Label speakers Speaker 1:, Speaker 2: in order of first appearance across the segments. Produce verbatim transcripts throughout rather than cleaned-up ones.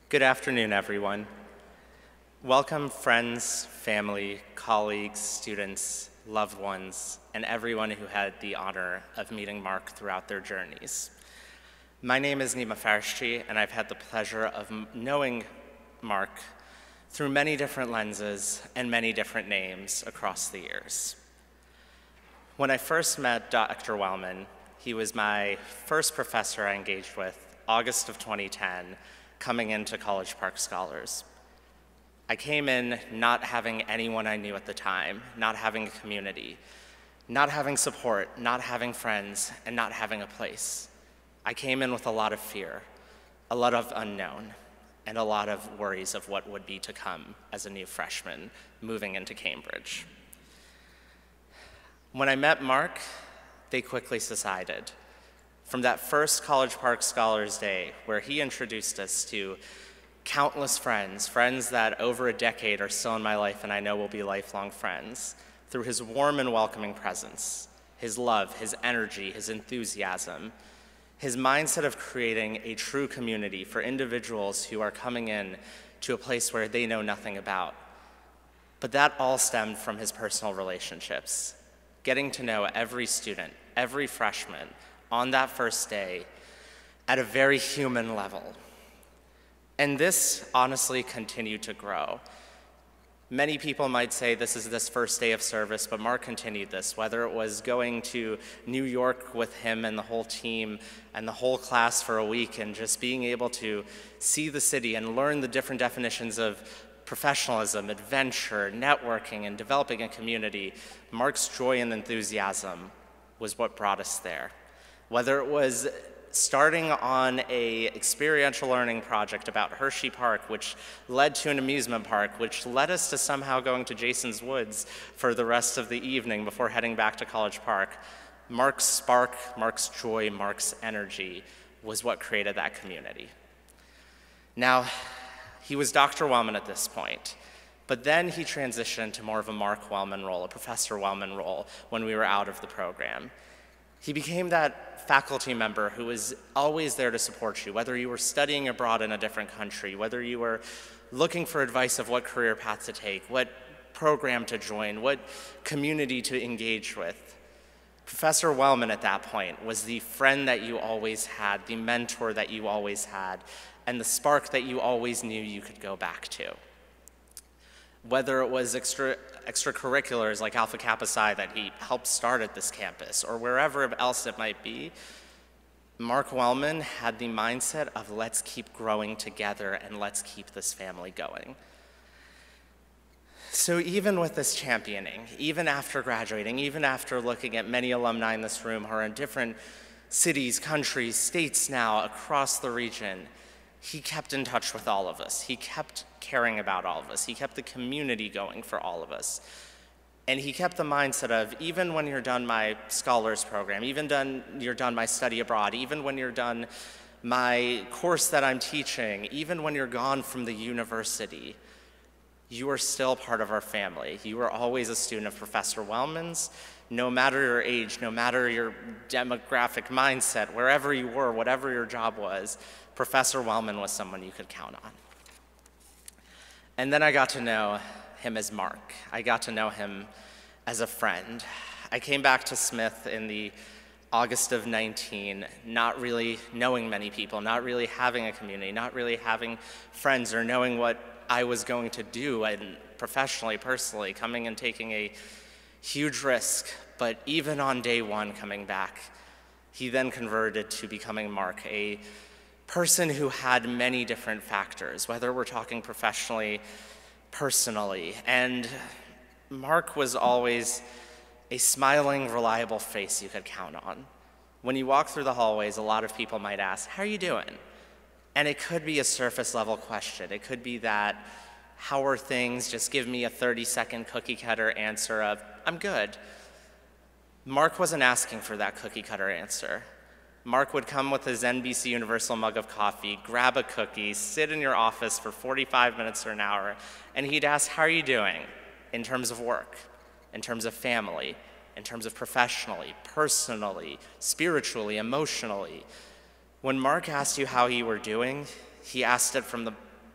Speaker 1: Good afternoon, everyone. Welcome, friends, family, colleagues, students, loved ones, and everyone who had the honor of meeting Mark throughout their journeys. My name is Nima Farshchi, and I've had the pleasure of knowing Mark through many different lenses and many different names across the years. When I first met Doctor Wellman, he was my first professor I engaged with, August of twenty ten, coming into College Park Scholars. I came in not having anyone I knew at the time, not having a community, not having support, not having friends, and not having a place. I came in with a lot of fear, a lot of unknown, and a lot of worries of what would be to come as a new freshman moving into Cambridge. When I met Mark, they quickly subsided. From that first College Park Scholars Day, where he introduced us to countless friends, friends that over a decade are still in my life and I know will be lifelong friends, through his warm and welcoming presence, his love, his energy, his enthusiasm, his mindset of creating a true community for individuals who are coming in to a place where they know nothing about. But that all stemmed from his personal relationships, getting to know every student, every freshman, on that first day at a very human level. And this honestly continued to grow. Many people might say this is this first day of service, but Mark continued this, whether it was going to New York with him and the whole team and the whole class for a week and just being able to see the city and learn the different definitions of professionalism, adventure, networking, and developing a community. Mark's joy and enthusiasm was what brought us there. Whether it was starting on a experiential learning project about Hershey Park, which led to an amusement park, which led us to somehow going to Jason's Woods for the rest of the evening before heading back to College Park, Mark's spark, Mark's joy, Mark's energy was what created that community. Now, he was Doctor Wellman at this point, but then he transitioned to more of a Mark Wellman role, a Professor Wellman role, when we were out of the program. He became that faculty member who was always there to support you, whether you were studying abroad in a different country, whether you were looking for advice of what career path to take, what program to join, what community to engage with. Professor Wellman at that point was the friend that you always had, the mentor that you always had, and the spark that you always knew you could go back to. Whether it was extra, extracurriculars like Alpha Kappa Psi that he helped start at this campus, or wherever else it might be, Mark Wellman had the mindset of let's keep growing together and let's keep this family going. So even with this championing, even after graduating, even after looking at many alumni in this room who are in different cities, countries, states now across the region, he kept in touch with all of us. He kept caring about all of us. He kept the community going for all of us. And he kept the mindset of, even when you're done my scholars program, even done you're done my study abroad, even when you're done my course that I'm teaching, even when you're gone from the university, you are still part of our family. You are always a student of Professor Wellman's, no matter your age, no matter your demographic mindset, wherever you were, whatever your job was, Professor Wellman was someone you could count on. And then I got to know him as Mark. I got to know him as a friend. I came back to Smith in the August of nineteen, not really knowing many people, not really having a community, not really having friends or knowing what I was going to do and professionally, personally, coming and taking a huge risk. But even on day one coming back, he then converted to becoming Mark, a person who had many different factors, whether we're talking professionally, personally. And Mark was always a smiling, reliable face you could count on. When you walk through the hallways, a lot of people might ask, how are you doing? And it could be a surface level question. It could be that, how are things? Just give me a thirty second cookie cutter answer of, I'm good. Mark wasn't asking for that cookie cutter answer. Mark would come with his N B C Universal mug of coffee, grab a cookie, sit in your office for forty-five minutes or an hour, and he'd ask, how are you doing in terms of work, in terms of family, in terms of professionally, personally, spiritually, emotionally. When Mark asked you how you were doing, he asked it from the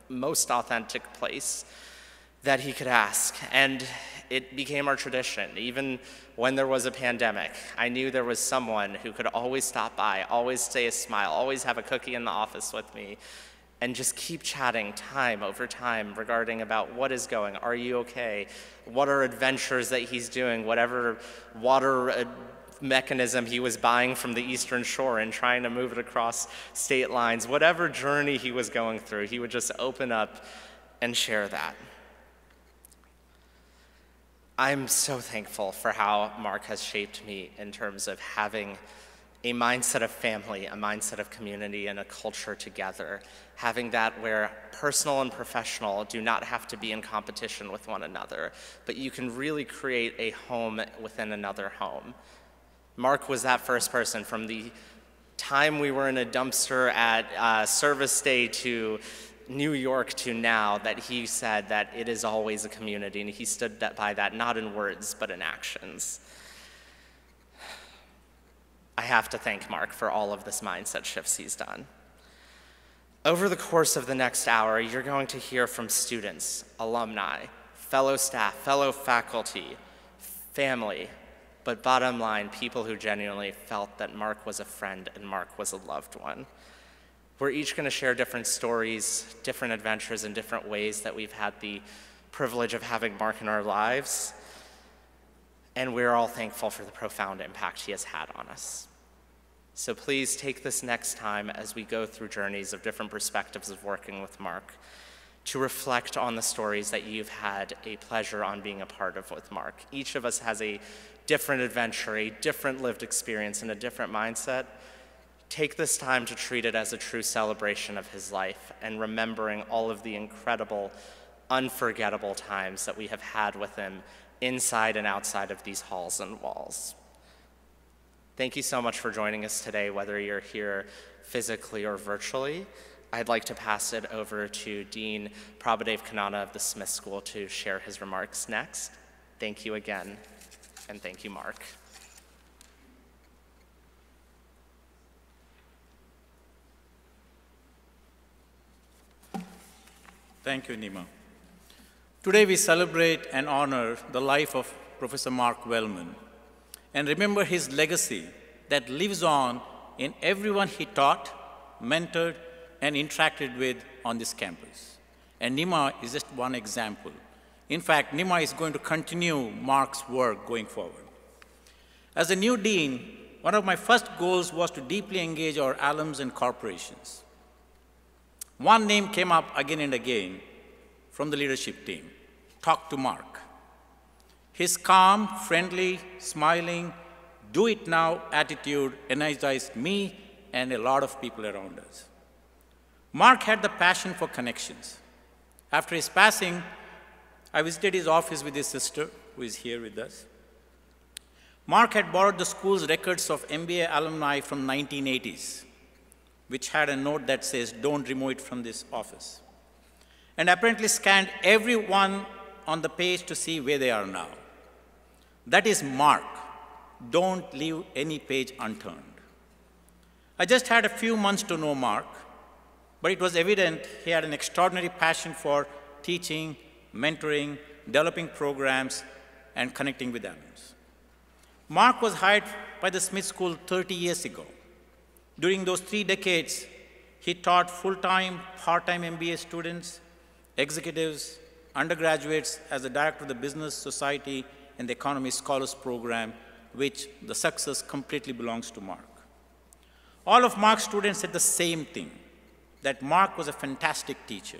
Speaker 1: most authentic place that he could ask. And it became our tradition. Even when there was a pandemic, I knew there was someone who could always stop by, always say a smile, always have a cookie in the office with me, and just keep chatting time over time regarding about what is going, are you okay, what are adventures that he's doing, whatever water uh, mechanism he was buying from the Eastern Shore and trying to move it across state lines, whatever journey he was going through, he would just open up and share that. I'm so thankful for how Mark has shaped me in terms of having a mindset of family, a mindset of community, and a culture together. Having that where personal and professional do not have to be in competition with one another, but you can really create a home within another home. Mark was that first person from the time we were in a dumpster at uh, service day to New York to now, that he said that it is always a community, and he stood by that, not in words, but in actions. I have to thank Mark for all of this mindset shifts he's done. Over the course of the next hour, you're going to hear from students, alumni, fellow staff, fellow faculty, family, but bottom line, people who genuinely felt that Mark was a friend and Mark was a loved one. We're each going to share different stories, different adventures, and different ways that we've had the privilege of having Mark in our lives. And we're all thankful for the profound impact he has had on us. So please take this next time as we go through journeys of different perspectives of working with Mark to reflect on the stories that you've had a pleasure on being a part of with Mark. Each of us has a different adventure, a different lived experience, and a different mindset. Take this time to treat it as a true celebration of his life and remembering all of the incredible, unforgettable times that we have had with him inside and outside of these halls and walls. Thank you so much for joining us today, whether you're here physically or virtually. I'd like to pass it over to Dean Prabhadev Kanana of the Smith School to share his remarks next. Thank you again, and thank you, Mark.
Speaker 2: Thank you, Nima. Today we celebrate and honor the life of Professor Mark Wellman and remember his legacy that lives on in everyone he taught, mentored, and interacted with on this campus. And Nima is just one example. In fact, Nima is going to continue Mark's work going forward. As a new dean, one of my first goals was to deeply engage our alums and corporations. One name came up again and again from the leadership team: talk to Mark. His calm, friendly, smiling, do it now attitude energized me and a lot of people around us. Mark had the passion for connections. After his passing, I visited his office with his sister, who is here with us. Mark had borrowed the school's records of M B A alumni from nineteen eighties, which had a note that says, don't remove it from this office, and apparently scanned everyone on the page to see where they are now. That is Mark. Don't leave any page unturned. I just had a few months to know Mark, but it was evident he had an extraordinary passion for teaching, mentoring, developing programs, and connecting with alums. Mark was hired by the Smith School thirty years ago. During those three decades, he taught full-time, part-time M B A students, executives, undergraduates as the director of the Business Society and the Economy Scholars Program, which the success completely belongs to Mark. All of Mark's students said the same thing, that Mark was a fantastic teacher.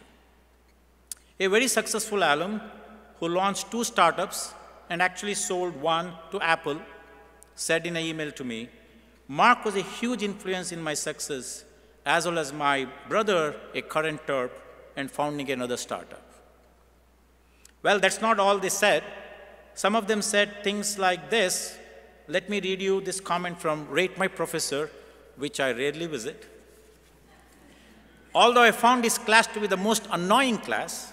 Speaker 2: A very successful alum who launched two startups and actually sold one to Apple said in an email to me, Mark was a huge influence in my success, as well as my brother, a current Terp, and founding another startup. Well, that's not all they said. Some of them said things like this. Let me read you this comment from Rate My Professor, which I rarely visit. Although I found this class to be the most annoying class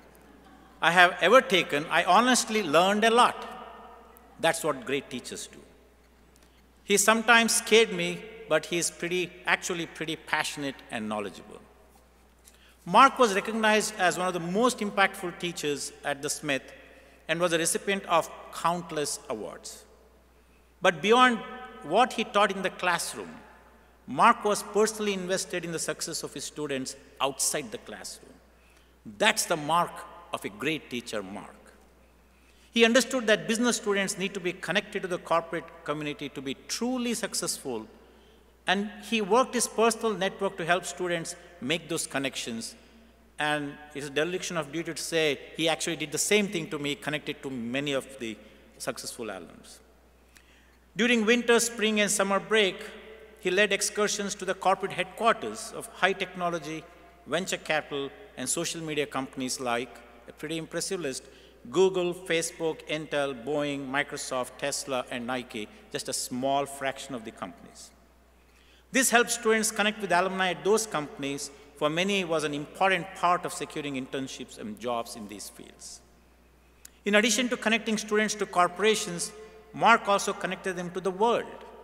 Speaker 2: I have ever taken, I honestly learned a lot. That's what great teachers do. He sometimes scared me, but he's pretty, actually pretty passionate and knowledgeable. Mark was recognized as one of the most impactful teachers at the Smith and was a recipient of countless awards. But beyond what he taught in the classroom, Mark was personally invested in the success of his students outside the classroom. That's the mark of a great teacher, Mark. He understood that business students need to be connected to the corporate community to be truly successful, and he worked his personal network to help students make those connections. And it's a dereliction of duty to say he actually did the same thing to me, connected to many of the successful alums. During winter, spring, and summer break, he led excursions to the corporate headquarters of high technology, venture capital, and social media companies like, a pretty impressive list, Google, Facebook, Intel, Boeing, Microsoft, Tesla, and Nike, just a small fraction of the companies. This helped students connect with alumni at those companies. For many, it was an important part of securing internships and jobs in these fields. In addition to connecting students to corporations, Mark also connected them to the world.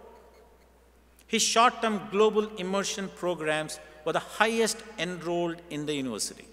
Speaker 2: His short-term global immersion programs were the highest enrolled in the university.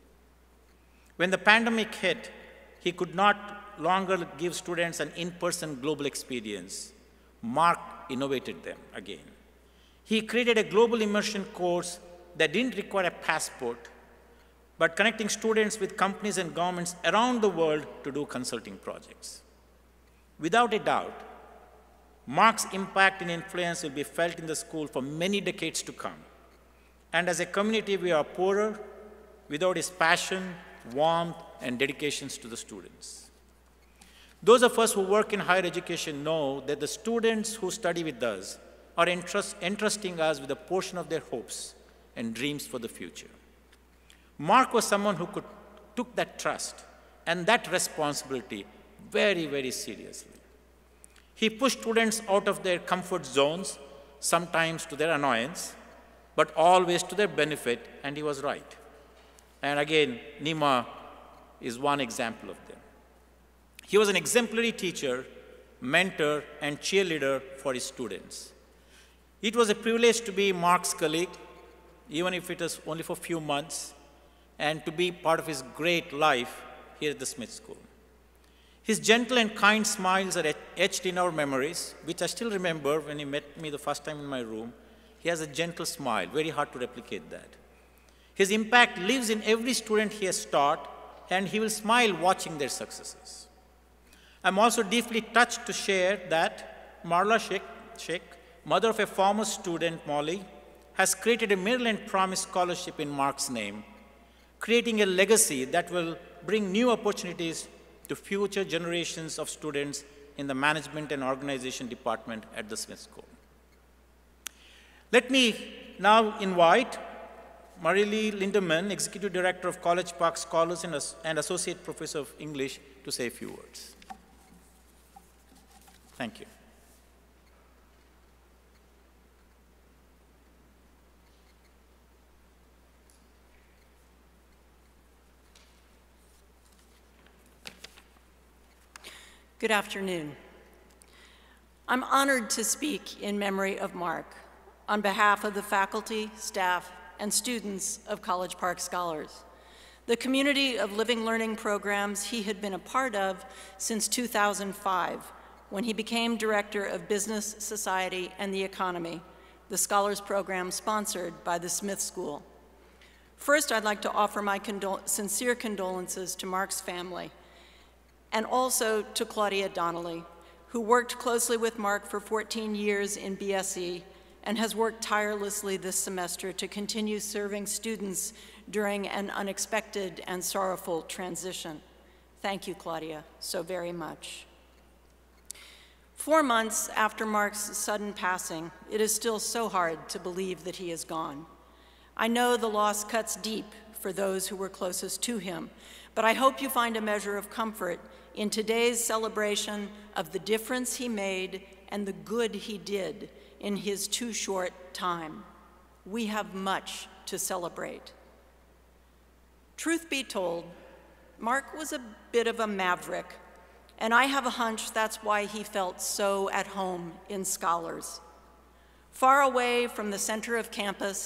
Speaker 2: When the pandemic hit, he could not longer give students an in-person global experience. Mark innovated them again. He created a global immersion course that didn't require a passport, but connecting students with companies and governments around the world to do consulting projects. Without a doubt, Mark's impact and influence will be felt in the school for many decades to come. And as a community, we are poorer without his passion, warmth, and dedications to the students. Those of us who work in higher education know that the students who study with us are entrust, entrusting us with a portion of their hopes and dreams for the future. Mark was someone who could, took that trust and that responsibility very, very seriously. He pushed students out of their comfort zones, sometimes to their annoyance, but always to their benefit, and he was right. And again, Nima is one example of them. He was an exemplary teacher, mentor, and cheerleader for his students. It was a privilege to be Mark's colleague, even if it was only for a few months, and to be part of his great life here at the Smith School. His gentle and kind smiles are etched in our memories, which I still remember when he met me the first time in my room. He has a gentle smile, very hard to replicate that. His impact lives in every student he has taught, and he will smile watching their successes. I'm also deeply touched to share that Marla Sheikh, mother of a former student, Molly, has created a Maryland Promise Scholarship in Mark's name, creating a legacy that will bring new opportunities to future generations of students in the management and organization department at the Smith School. Let me now invite Marilee Lindemann, Executive Director of College Park Scholars and Associate Professor of English, to say a few words. Thank you.
Speaker 3: Good afternoon. I'm honored to speak in memory of Mark on behalf of the faculty, staff, and students of College Park Scholars, the community of living learning programs he had been a part of since two thousand five, when he became Director of Business, Society, and the Economy, the Scholars Program sponsored by the Smith School. First, I'd like to offer my condol- sincere condolences to Mark's family, and also to Claudia Donnelly, who worked closely with Mark for fourteen years in B S E and has worked tirelessly this semester to continue serving students during an unexpected and sorrowful transition. Thank you, Claudia, so very much. Four months after Mark's sudden passing, it is still so hard to believe that he is gone. I know the loss cuts deep for those who were closest to him, but I hope you find a measure of comfort in today's celebration of the difference he made and the good he did in his too short time. We have much to celebrate. Truth be told, Mark was a bit of a maverick, and I have a hunch that's why he felt so at home in Scholars. Far away from the center of campus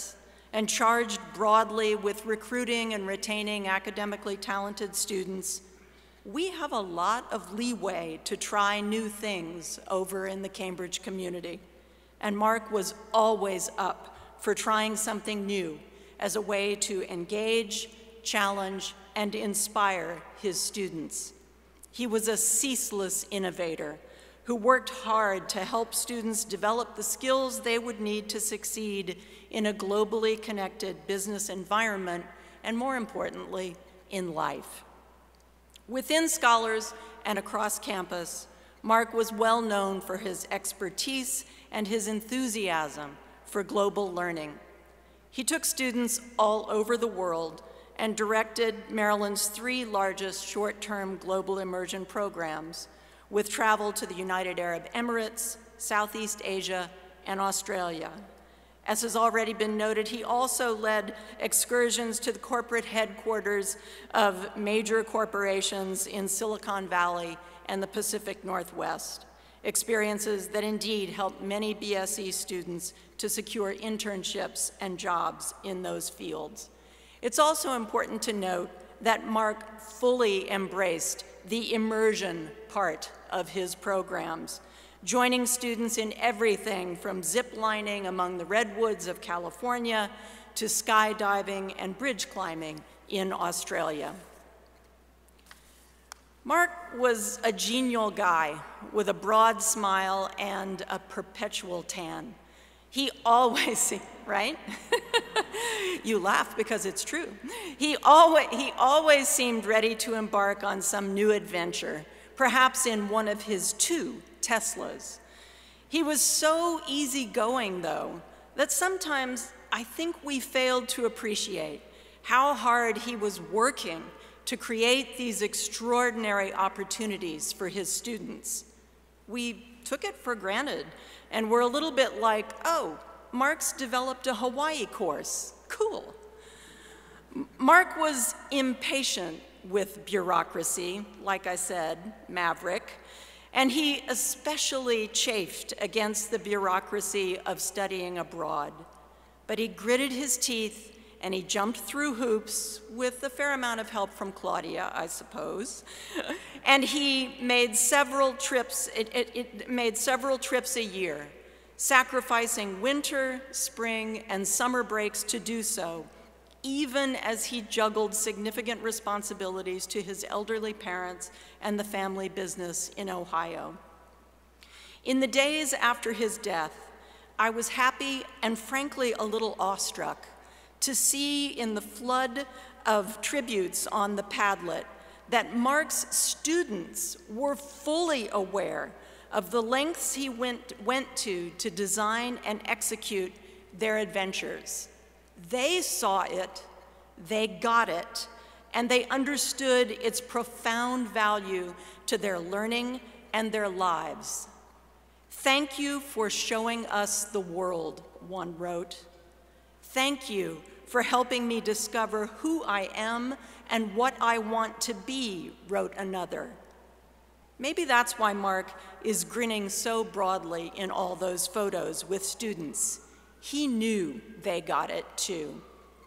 Speaker 3: and charged broadly with recruiting and retaining academically talented students, we have a lot of leeway to try new things over in the Cambridge community. And Mark was always up for trying something new as a way to engage, challenge, and inspire his students. He was a ceaseless innovator who worked hard to help students develop the skills they would need to succeed in a globally connected business environment, and more importantly, in life. Within Scholars and across campus, Mark was well known for his expertise and his enthusiasm for global learning. He took students all over the world and directed Maryland's three largest short-term global immersion programs, with travel to the United Arab Emirates, Southeast Asia, and Australia. As has already been noted, he also led excursions to the corporate headquarters of major corporations in Silicon Valley and the Pacific Northwest, experiences that indeed helped many B S E students to secure internships and jobs in those fields. It's also important to note that Mark fully embraced the immersion part of his programs, joining students in everything from zip-lining among the redwoods of California to skydiving and bridge climbing in Australia. Mark was a genial guy with a broad smile and a perpetual tan. He always, right? You laugh because it's true. He always, he always seemed ready to embark on some new adventure, perhaps in one of his two Teslas. He was so easygoing, though, that sometimes I think we failed to appreciate how hard he was working to create these extraordinary opportunities for his students. We took it for granted and were a little bit like, oh, Mark's developed a Hawaii course. Cool. Mark was impatient with bureaucracy, like I said, maverick, and he especially chafed against the bureaucracy of studying abroad. But he gritted his teeth and he jumped through hoops with a fair amount of help from Claudia, I suppose. And he made several trips, it, it, it made several trips a year, sacrificing winter, spring, and summer breaks to do so, even as he juggled significant responsibilities to his elderly parents and the family business in Ohio. In the days after his death, I was happy and frankly a little awestruck to see in the flood of tributes on the Padlet that Mark's students were fully aware of the lengths he went, went to to design and execute their adventures. They saw it, they got it, and they understood its profound value to their learning and their lives. Thank you for showing us the world, one wrote. Thank you for helping me discover who I am and what I want to be, wrote another. Maybe that's why Mark is grinning so broadly in all those photos with students. He knew they got it too.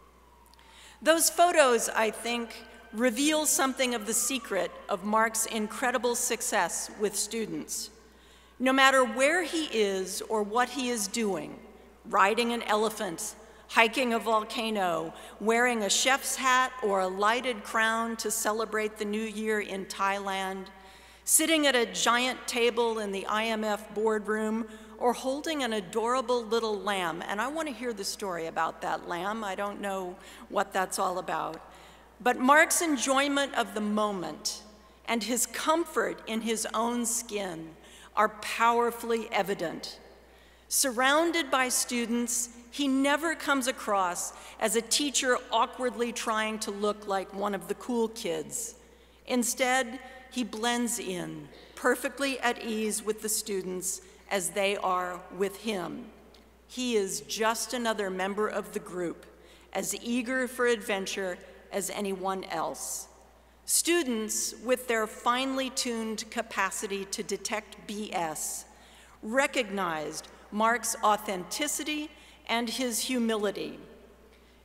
Speaker 3: Those photos, I think, reveal something of the secret of Mark's incredible success with students. No matter where he is or what he is doing, riding an elephant, hiking a volcano, wearing a chef's hat or a lighted crown to celebrate the new year in Thailand, sitting at a giant table in the I M F boardroom, or holding an adorable little lamb. And I want to hear the story about that lamb. I don't know what that's all about. But Mark's enjoyment of the moment and his comfort in his own skin are powerfully evident. Surrounded by students, he never comes across as a teacher awkwardly trying to look like one of the cool kids. Instead, he blends in, perfectly at ease with the students as they are with him. He is just another member of the group, as eager for adventure as anyone else. Students, with their finely tuned capacity to detect B S, recognized Mark's authenticity and his humility.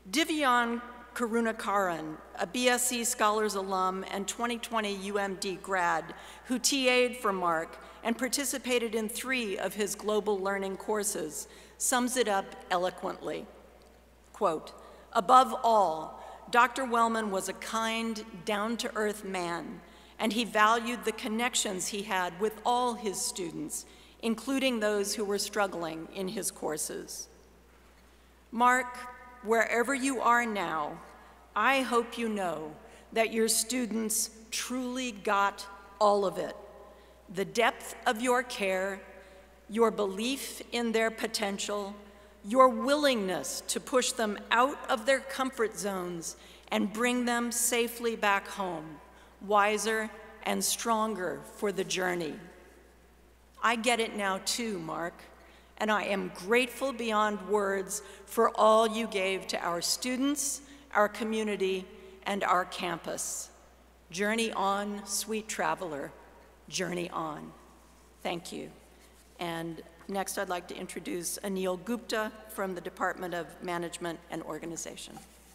Speaker 3: Divyan Karunakaran, a B S c Scholars alum and twenty twenty U M D grad who T A'd for Mark and participated in three of his global learning courses, sums it up eloquently. Quote, "Above all, Doctor Wellman was a kind, down-to-earth man, and he valued the connections he had with all his students, including those who were struggling in his courses." Mark, wherever you are now, I hope you know that your students truly got all of it. The depth of your care, your belief in their potential, your willingness to push them out of their comfort zones and bring them safely back home, wiser and stronger for the journey. I get it now too, Mark, and I am grateful beyond words for all you gave to our students, our community, and our campus. Journey on, sweet traveler, journey on. Thank you. And next I'd like to introduce Anil Gupta from the Department of Management and Organization.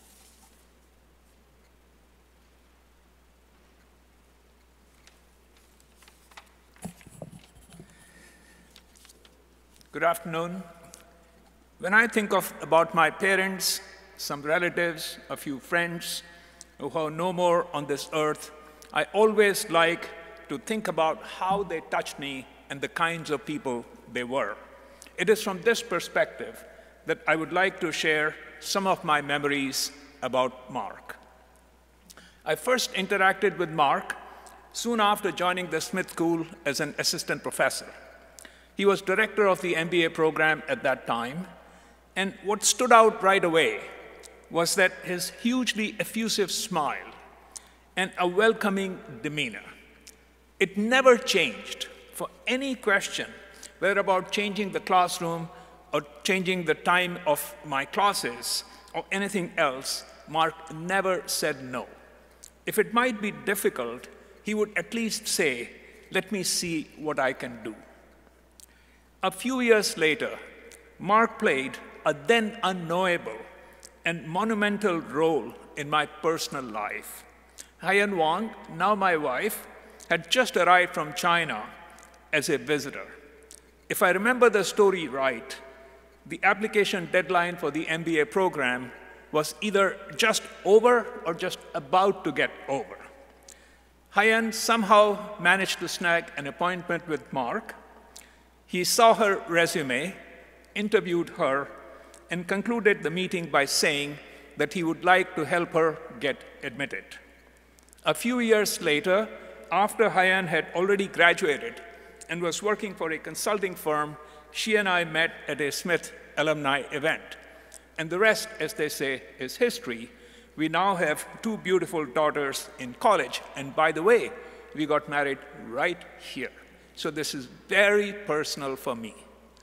Speaker 4: Good afternoon. When I think of about my parents, some relatives, a few friends who are no more on this earth, I always like to think about how they touched me and the kinds of people they were. It is from this perspective that I would like to share some of my memories about Mark. I first interacted with Mark soon after joining the Smith School as an assistant professor. He was director of the M B A program at that time, and what stood out right away was that his hugely effusive smile and a welcoming demeanor. It never changed for any question, whether about changing the classroom or changing the time of my classes or anything else. Mark never said no. If it might be difficult, he would at least say, "Let me see what I can do." A few years later, Mark played a then unknowable and monumental role in my personal life. Haiyan Wang, now my wife, had just arrived from China as a visitor. If I remember the story right, the application deadline for the M B A program was either just over or just about to get over. Haiyan somehow managed to snag an appointment with Mark. He saw her resume, interviewed her, and concluded the meeting by saying that he would like to help her get admitted. A few years later, after Haiyan had already graduated and was working for a consulting firm, she and I met at a Smith alumni event. And the rest, as they say, is history. We now have two beautiful daughters in college. And by the way, we got married right here. So this is very personal for me.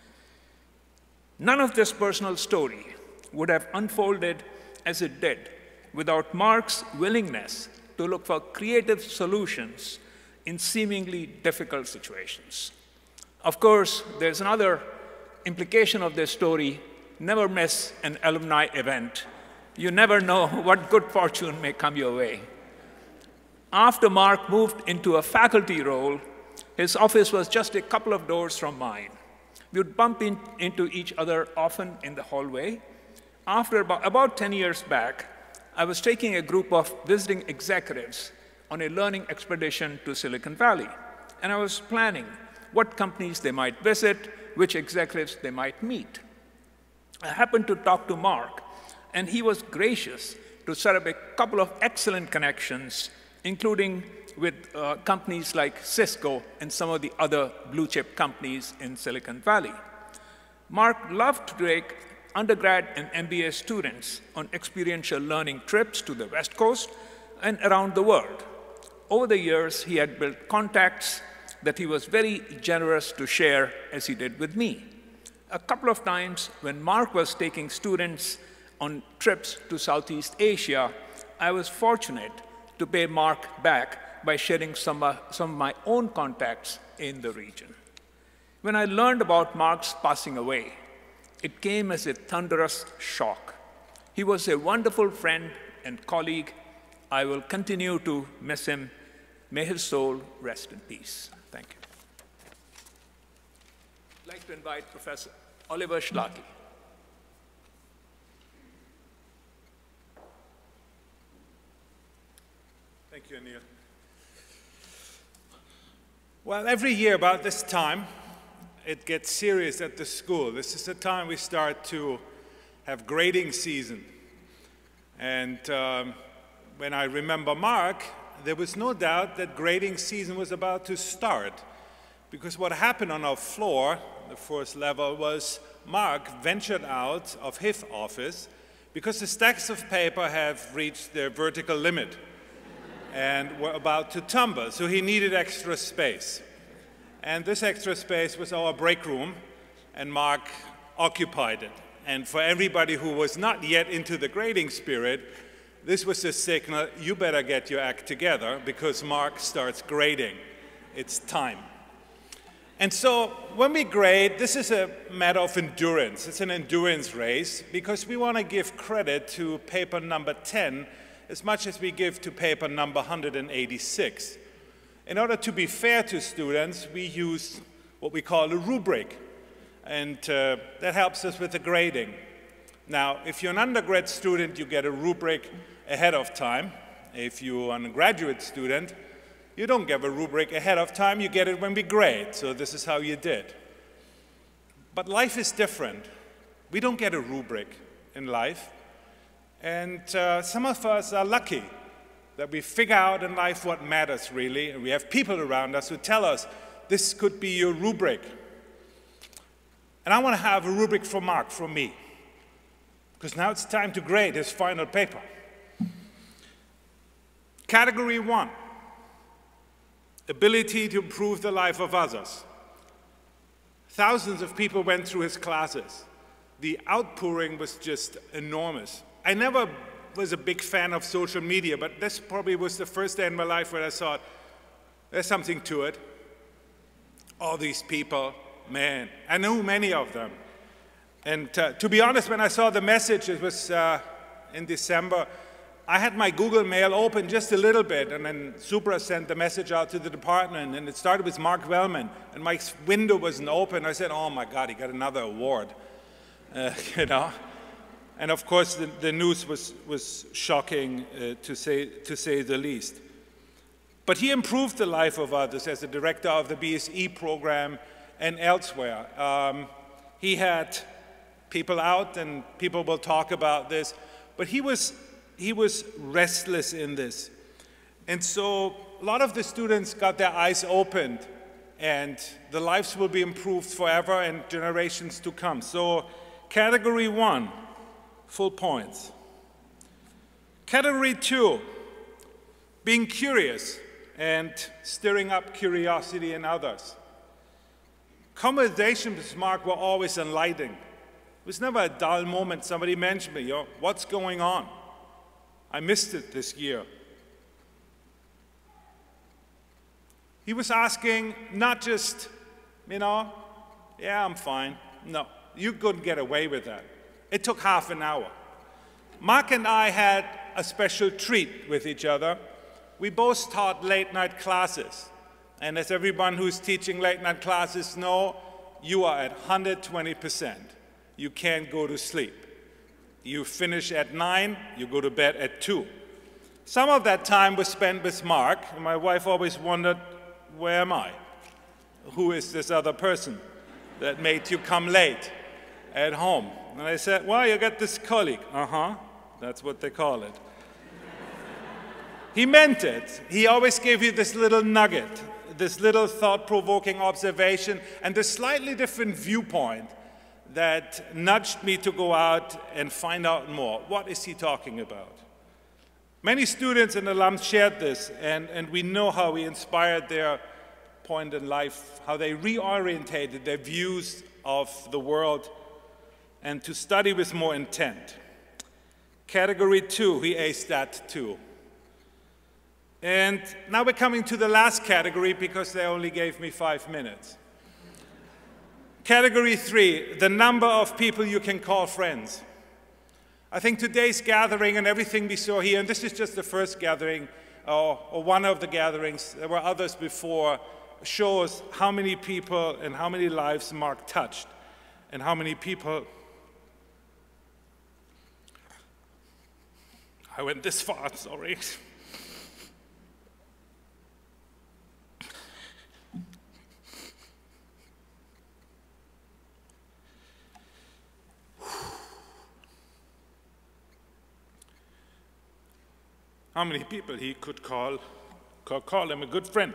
Speaker 4: None of this personal story would have unfolded as it did without Mark's willingness to look for creative solutions in seemingly difficult situations. Of course, there's another implication of this story: never miss an alumni event. You never know what good fortune may come your way. After Mark moved into a faculty role, his office was just a couple of doors from mine. We would bump in, into each other often in the hallway. After about, about ten years back, I was taking a group of visiting executives on a learning expedition to Silicon Valley. And I was planning what companies they might visit, which executives they might meet. I happened to talk to Mark, and he was gracious to set up a couple of excellent connections, including with uh, companies like Cisco and some of the other blue chip companies in Silicon Valley. Mark loved to take undergrad and M B A students on experiential learning trips to the West Coast and around the world. Over the years, he had built contacts that he was very generous to share, as he did with me. A couple of times when Mark was taking students on trips to Southeast Asia, I was fortunate to pay Mark back by sharing some, uh, some of my own contacts in the region. When I learned about Mark's passing away, it came as a thunderous shock. He was a wonderful friend and colleague. I will continue to miss him. May his soul rest in peace. Thank you. I'd like to invite Professor Oliver Schlake.
Speaker 5: Thank you, Anil. Well, every year about this time, it gets serious at the school. This is the time we start to have grading season. And um, when I remember Mark, there was no doubt that grading season was about to start. Because what happened on our floor, the first level, was Mark ventured out of his office because the stacks of paper have reached their vertical limit and were about to tumble, so he needed extra space. And this extra space was our break room, and Mark occupied it. And for everybody who was not yet into the grading spirit, this was a signal, you better get your act together, because Mark starts grading. It's time. And so when we grade, this is a matter of endurance. It's an endurance race, because we want to give credit to paper number ten as much as we give to paper number one hundred eighty-six. In order to be fair to students, we use what we call a rubric, and uh, that helps us with the grading. Now, if you're an undergrad student, you get a rubric ahead of time. If you're an undergraduate student, you don't get a rubric ahead of time, you get it when we grade, so this is how you did. But life is different. We don't get a rubric in life. And uh, some of us are lucky that we figure out in life what matters really, and we have people around us who tell us, this could be your rubric. And I want to have a rubric for Mark, from me, because now it's time to grade his final paper. Category one, ability to improve the life of others. Thousands of people went through his classes. The outpouring was just enormous. I never was a big fan of social media, but this probably was the first day in my life where I thought, there's something to it. All these people, man, I knew many of them. And uh, to be honest, when I saw the message, it was uh, in December, I had my Google Mail open just a little bit, and then Supra sent the message out to the department, and it started with Mark Wellman, and my window wasn't open. I said, oh my God, he got another award, uh, you know? And of course, the, the news was, was shocking, uh, to, say, to say the least. But he improved the life of others as the director of the B S E program and elsewhere. Um, he had people out, and people will talk about this, but he was, he was restless in this. And so a lot of the students got their eyes opened, and the lives will be improved forever and generations to come. So category one, full points. Category two, being curious and stirring up curiosity in others. Conversations with Mark were always enlightening. It was never a dull moment. Somebody mentioned me, yo, what's going on? I missed it this year. He was asking not just, you know, yeah, I'm fine. No, you couldn't get away with that. It took half an hour. Mark and I had a special treat with each other. We both taught late night classes. And as everyone who's teaching late night classes know, you are at one hundred twenty percent. You can't go to sleep. You finish at nine, you go to bed at two. Some of that time was spent with Mark, and my wife always wondered, where am I? Who is this other person that made you come late at home? And I said, well, you got this colleague. Uh-huh, that's what they call it. He meant it. He always gave you this little nugget, this little thought-provoking observation, and this slightly different viewpoint that nudged me to go out and find out more. What is he talking about? Many students and alums shared this, and, and we know how we inspired their point in life, how they reorientated their views of the world and to study with more intent. Category two, he aced that too. And now we're coming to the last category because they only gave me five minutes. Category three, the number of people you can call friends. I think today's gathering and everything we saw here, and this is just the first gathering, or, or one of the gatherings, there were others before, shows how many people and how many lives Mark touched, and how many people. I went this far, sorry. How many people he could call, could call him a good friend.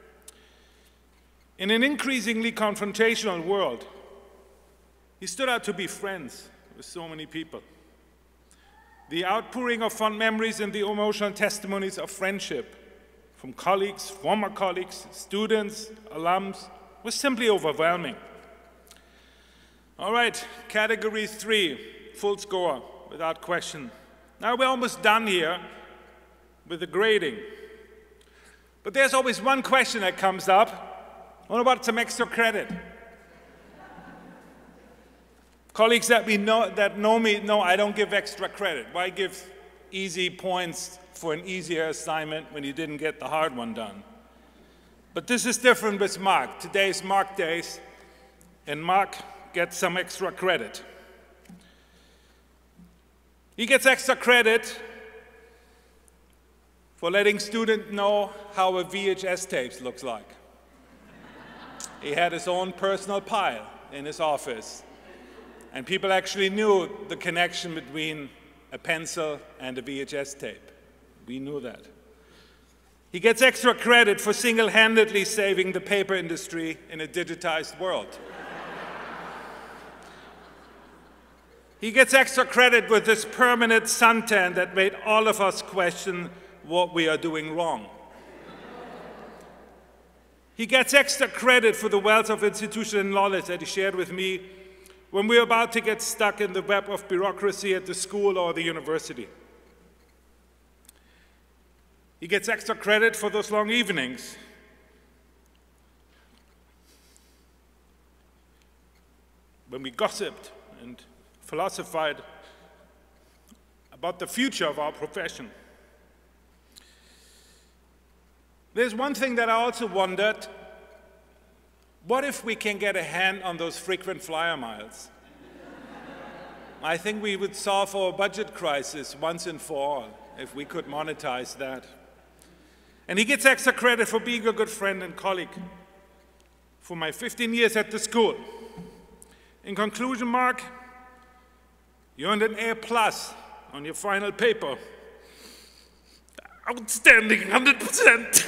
Speaker 5: In an increasingly confrontational world, he stood out to be friends with so many people. The outpouring of fond memories and the emotional testimonies of friendship from colleagues, former colleagues, students, alums was simply overwhelming. All right, category three, full score, without question. Now we're almost done here with the grading. But there's always one question that comes up. What about some extra credit? Colleagues that we know that know me know I don't give extra credit. Why give easy points for an easier assignment when you didn't get the hard one done? But this is different with Mark. Today's Mark Days, and Mark gets some extra credit. He gets extra credit for letting students know how a V H S tape looks like. He had his own personal pile in his office, and people actually knew the connection between a pencil and a V H S tape. We knew that. He gets extra credit for single-handedly saving the paper industry in a digitized world. He gets extra credit with this permanent suntan that made all of us question what we are doing wrong. He gets extra credit for the wealth of institutional knowledge that he shared with me when we were about to get stuck in the web of bureaucracy at the school or the university. He gets extra credit for those long evenings when we gossiped and philosophized about the future of our profession. There's one thing that I also wondered: what if we can get a hand on those frequent flyer miles? I think we would solve our budget crisis once and for all if we could monetize that. And he gets extra credit for being a good friend and colleague for my fifteen years at the school. In conclusion, Mark, you earned an A plus on your final paper. Outstanding, one hundred percent.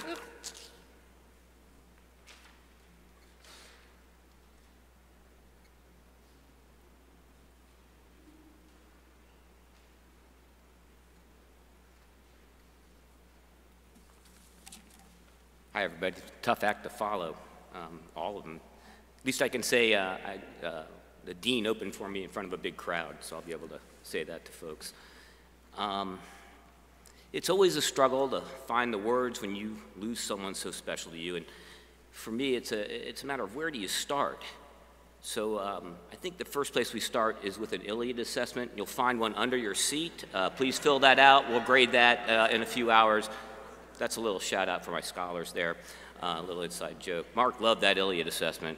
Speaker 6: Hi, everybody. Tough act to follow, um, all of them. At least I can say uh, I, uh, the dean opened for me in front of a big crowd, so I'll be able to say that to folks. Um, it's always a struggle to find the words when you lose someone so special to you, and for me, it's a, it's a matter of where do you start? So um, I think the first place we start is with an Iliad assessment. You'll find one under your seat. Uh, please fill that out. We'll grade that uh, in a few hours. That's a little shout out for my scholars there, uh, a little inside joke. Mark loved that Iliad assessment.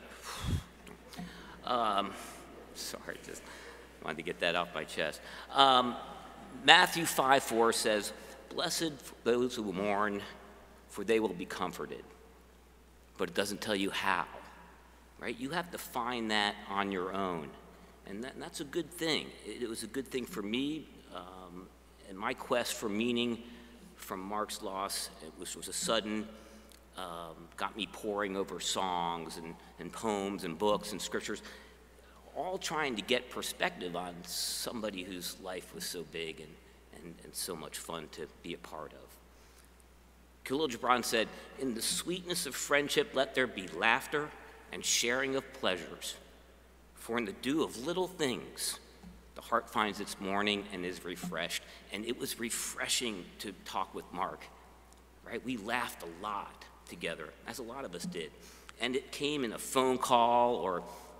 Speaker 6: um, sorry, just wanted to get that off my chest. Um, Matthew five four says, "Blessed those who mourn, for they will be comforted." But it doesn't tell you how, right? You have to find that on your own, and, that, and that's a good thing. It, it was a good thing for me, um, and my quest for meaning from Mark's loss, which was a sudden, um, got me poring over songs and, and poems and books and scriptures, all trying to get perspective on somebody whose life was so big and, and, and so much fun to be a part of. Khalil Gibran said, "In the sweetness of friendship, let there be laughter and sharing of pleasures. For in the dew of little things, the heart finds its morning and is refreshed." And it was refreshing to talk with Mark, right? We laughed a lot together, as a lot of us did. And it came in a phone call or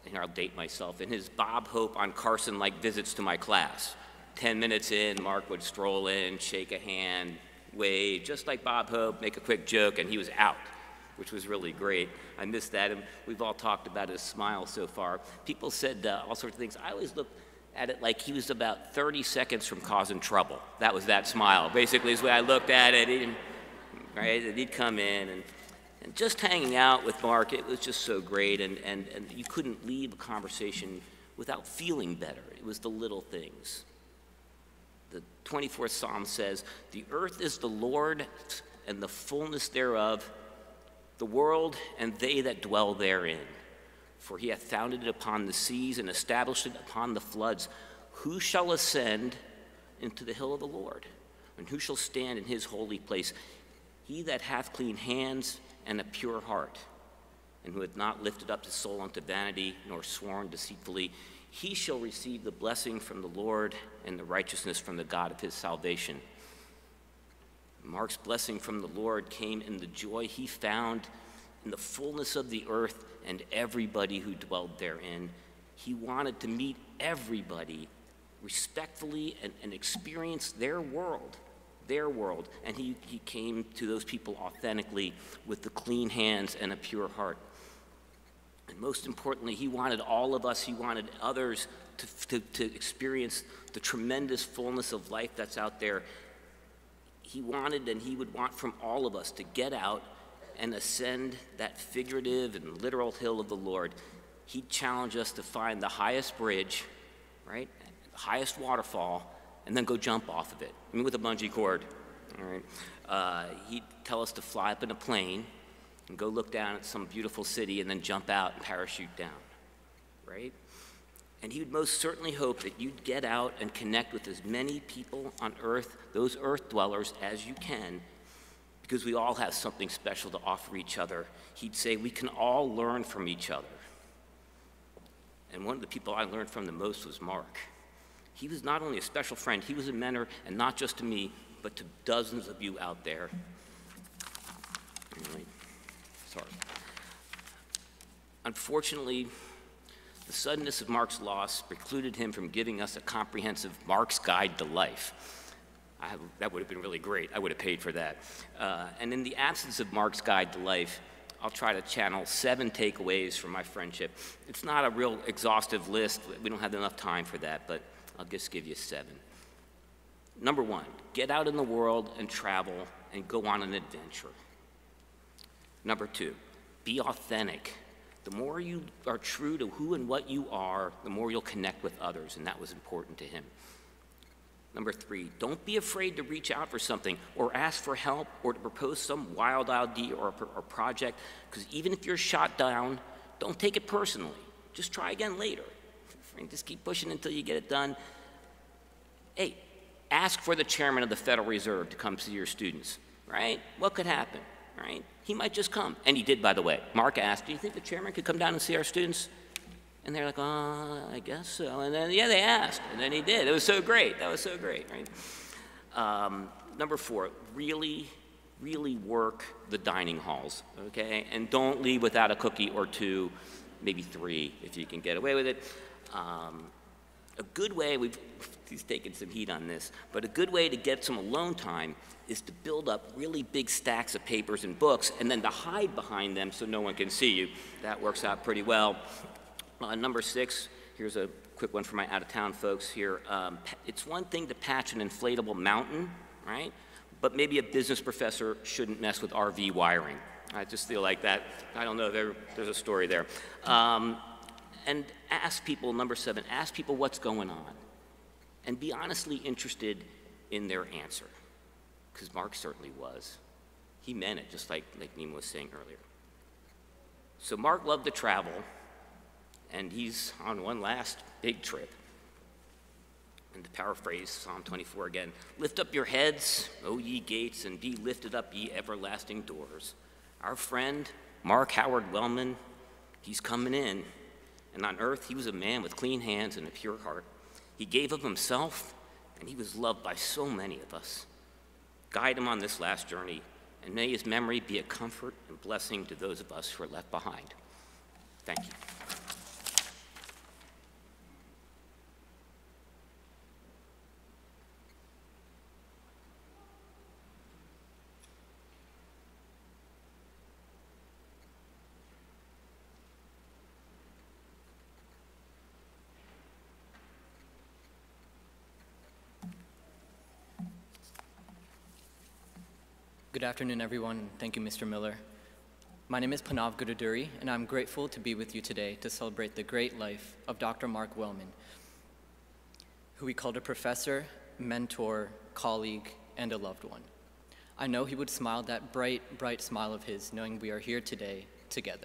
Speaker 6: and I'll date myself, in his Bob Hope on Carson-like visits to my class. Ten minutes in, Mark would stroll in, shake a hand, wave, just like Bob Hope, make a quick joke, and he was out, which was really great. I missed that, and we've all talked about his smile so far. People said uh, all sorts of things. I always looked at it like he was about thirty seconds from causing trouble. That was that smile. Basically, is the way I looked at it. He, right? And he'd come in, and, and just hanging out with Mark, it was just so great, and, and, and you couldn't leave a conversation without feeling better. It was the little things. The twenty-fourth Psalm says, "The earth is the Lord's and the fullness thereof, the world and they that dwell therein. For he hath founded it upon the seas and established it upon the floods. Who shall ascend into the hill of the Lord? And who shall stand in his holy place? He that hath clean hands and a pure heart, and who hath not lifted up his soul unto vanity, nor sworn deceitfully, he shall receive the blessing from the Lord and the righteousness from the God of his salvation." Mark's blessing from the Lord came in the joy he found in the fullness of the earth and everybody who dwelled therein. He wanted to meet everybody respectfully and, and experience their world, their world. And he, he came to those people authentically with the clean hands and a pure heart. And most importantly, he wanted all of us, he wanted others to, to, to experience the tremendous fullness of life that's out there. He wanted and he would want from all of us to get out and ascend that figurative and literal hill of the Lord. He'd challenge us to find the highest bridge, right, the highest waterfall, and then go jump off of it, I mean, with a bungee cord, all right? Uh, he'd tell us to fly up in a plane and go look down at some beautiful city and then jump out and parachute down, right? And he would most certainly hope that you'd get out and connect with as many people on earth, those earth dwellers, as you can, because we all have something special to offer each other. He'd say we can all learn from each other. And one of the people I learned from the most was Mark. He was not only a special friend, he was a mentor, and not just to me, but to dozens of you out there. Anyway, sorry. Unfortunately, the suddenness of Mark's loss precluded him from giving us a comprehensive Mark's Guide to Life. I have, that would have been really great. I would have paid for that. Uh, and in the absence of Mark's Guide to Life, I'll try to channel seven takeaways from my friendship. It's not a real exhaustive list. We don't have enough time for that, but I'll just give you seven. Number one, get out in the world and travel and go on an adventure. Number two, be authentic. The more you are true to who and what you are, the more you'll connect with others, and that was important to him. Number three, don't be afraid to reach out for something or ask for help or to propose some wild idea or, or project, because even if you're shot down, don't take it personally. Just try again later. Just keep pushing until you get it done. Hey, ask for the chairman of the Federal Reserve to come see your students, right? What could happen, right? He might just come. And he did, by the way. Mark asked, do you think the chairman could come down and see our students? And they're like, oh, I guess so. And then, yeah, they asked. And then he did. It was so great. That was so great, right? Um, number four, really, really work the dining halls, okay? And don't leave without a cookie or two, maybe three, if you can get away with it. Um, a good way, we've, he's taken some heat on this, but a good way to get some alone time is to build up really big stacks of papers and books and then to hide behind them so no one can see you. That works out pretty well. Uh, number six, here's a quick one for my out-of-town folks here. Um, it's one thing to patch an inflatable mountain, right? But maybe a business professor shouldn't mess with R V wiring. I just feel like that. I don't know, there, there's a story there. Um, and ask people, number seven, ask people what's going on. And be honestly interested in their answer. Because Mark certainly was. He meant it, just like, like Nima was saying earlier. So Mark loved to travel, and he's on one last big trip. And to paraphrase Psalm twenty-four again, lift up your heads, O ye gates, and be lifted up, ye everlasting doors. Our friend, Mark Howard Wellman, he's coming in. And on earth, he was a man with clean hands and a pure heart. He gave of himself, and he was loved by so many of us. Guide him on this last journey, and may his memory be a comfort and blessing to those of us who are left behind. Thank you.
Speaker 7: Good afternoon, everyone. Thank you, Mister Miller. My name is Panav Guruduri, and I'm grateful to be with you today to celebrate the great life of Doctor Mark Wellman, who we called a professor, mentor, colleague, and a loved one. I know he would smile that bright, bright smile of his, knowing we are here today together.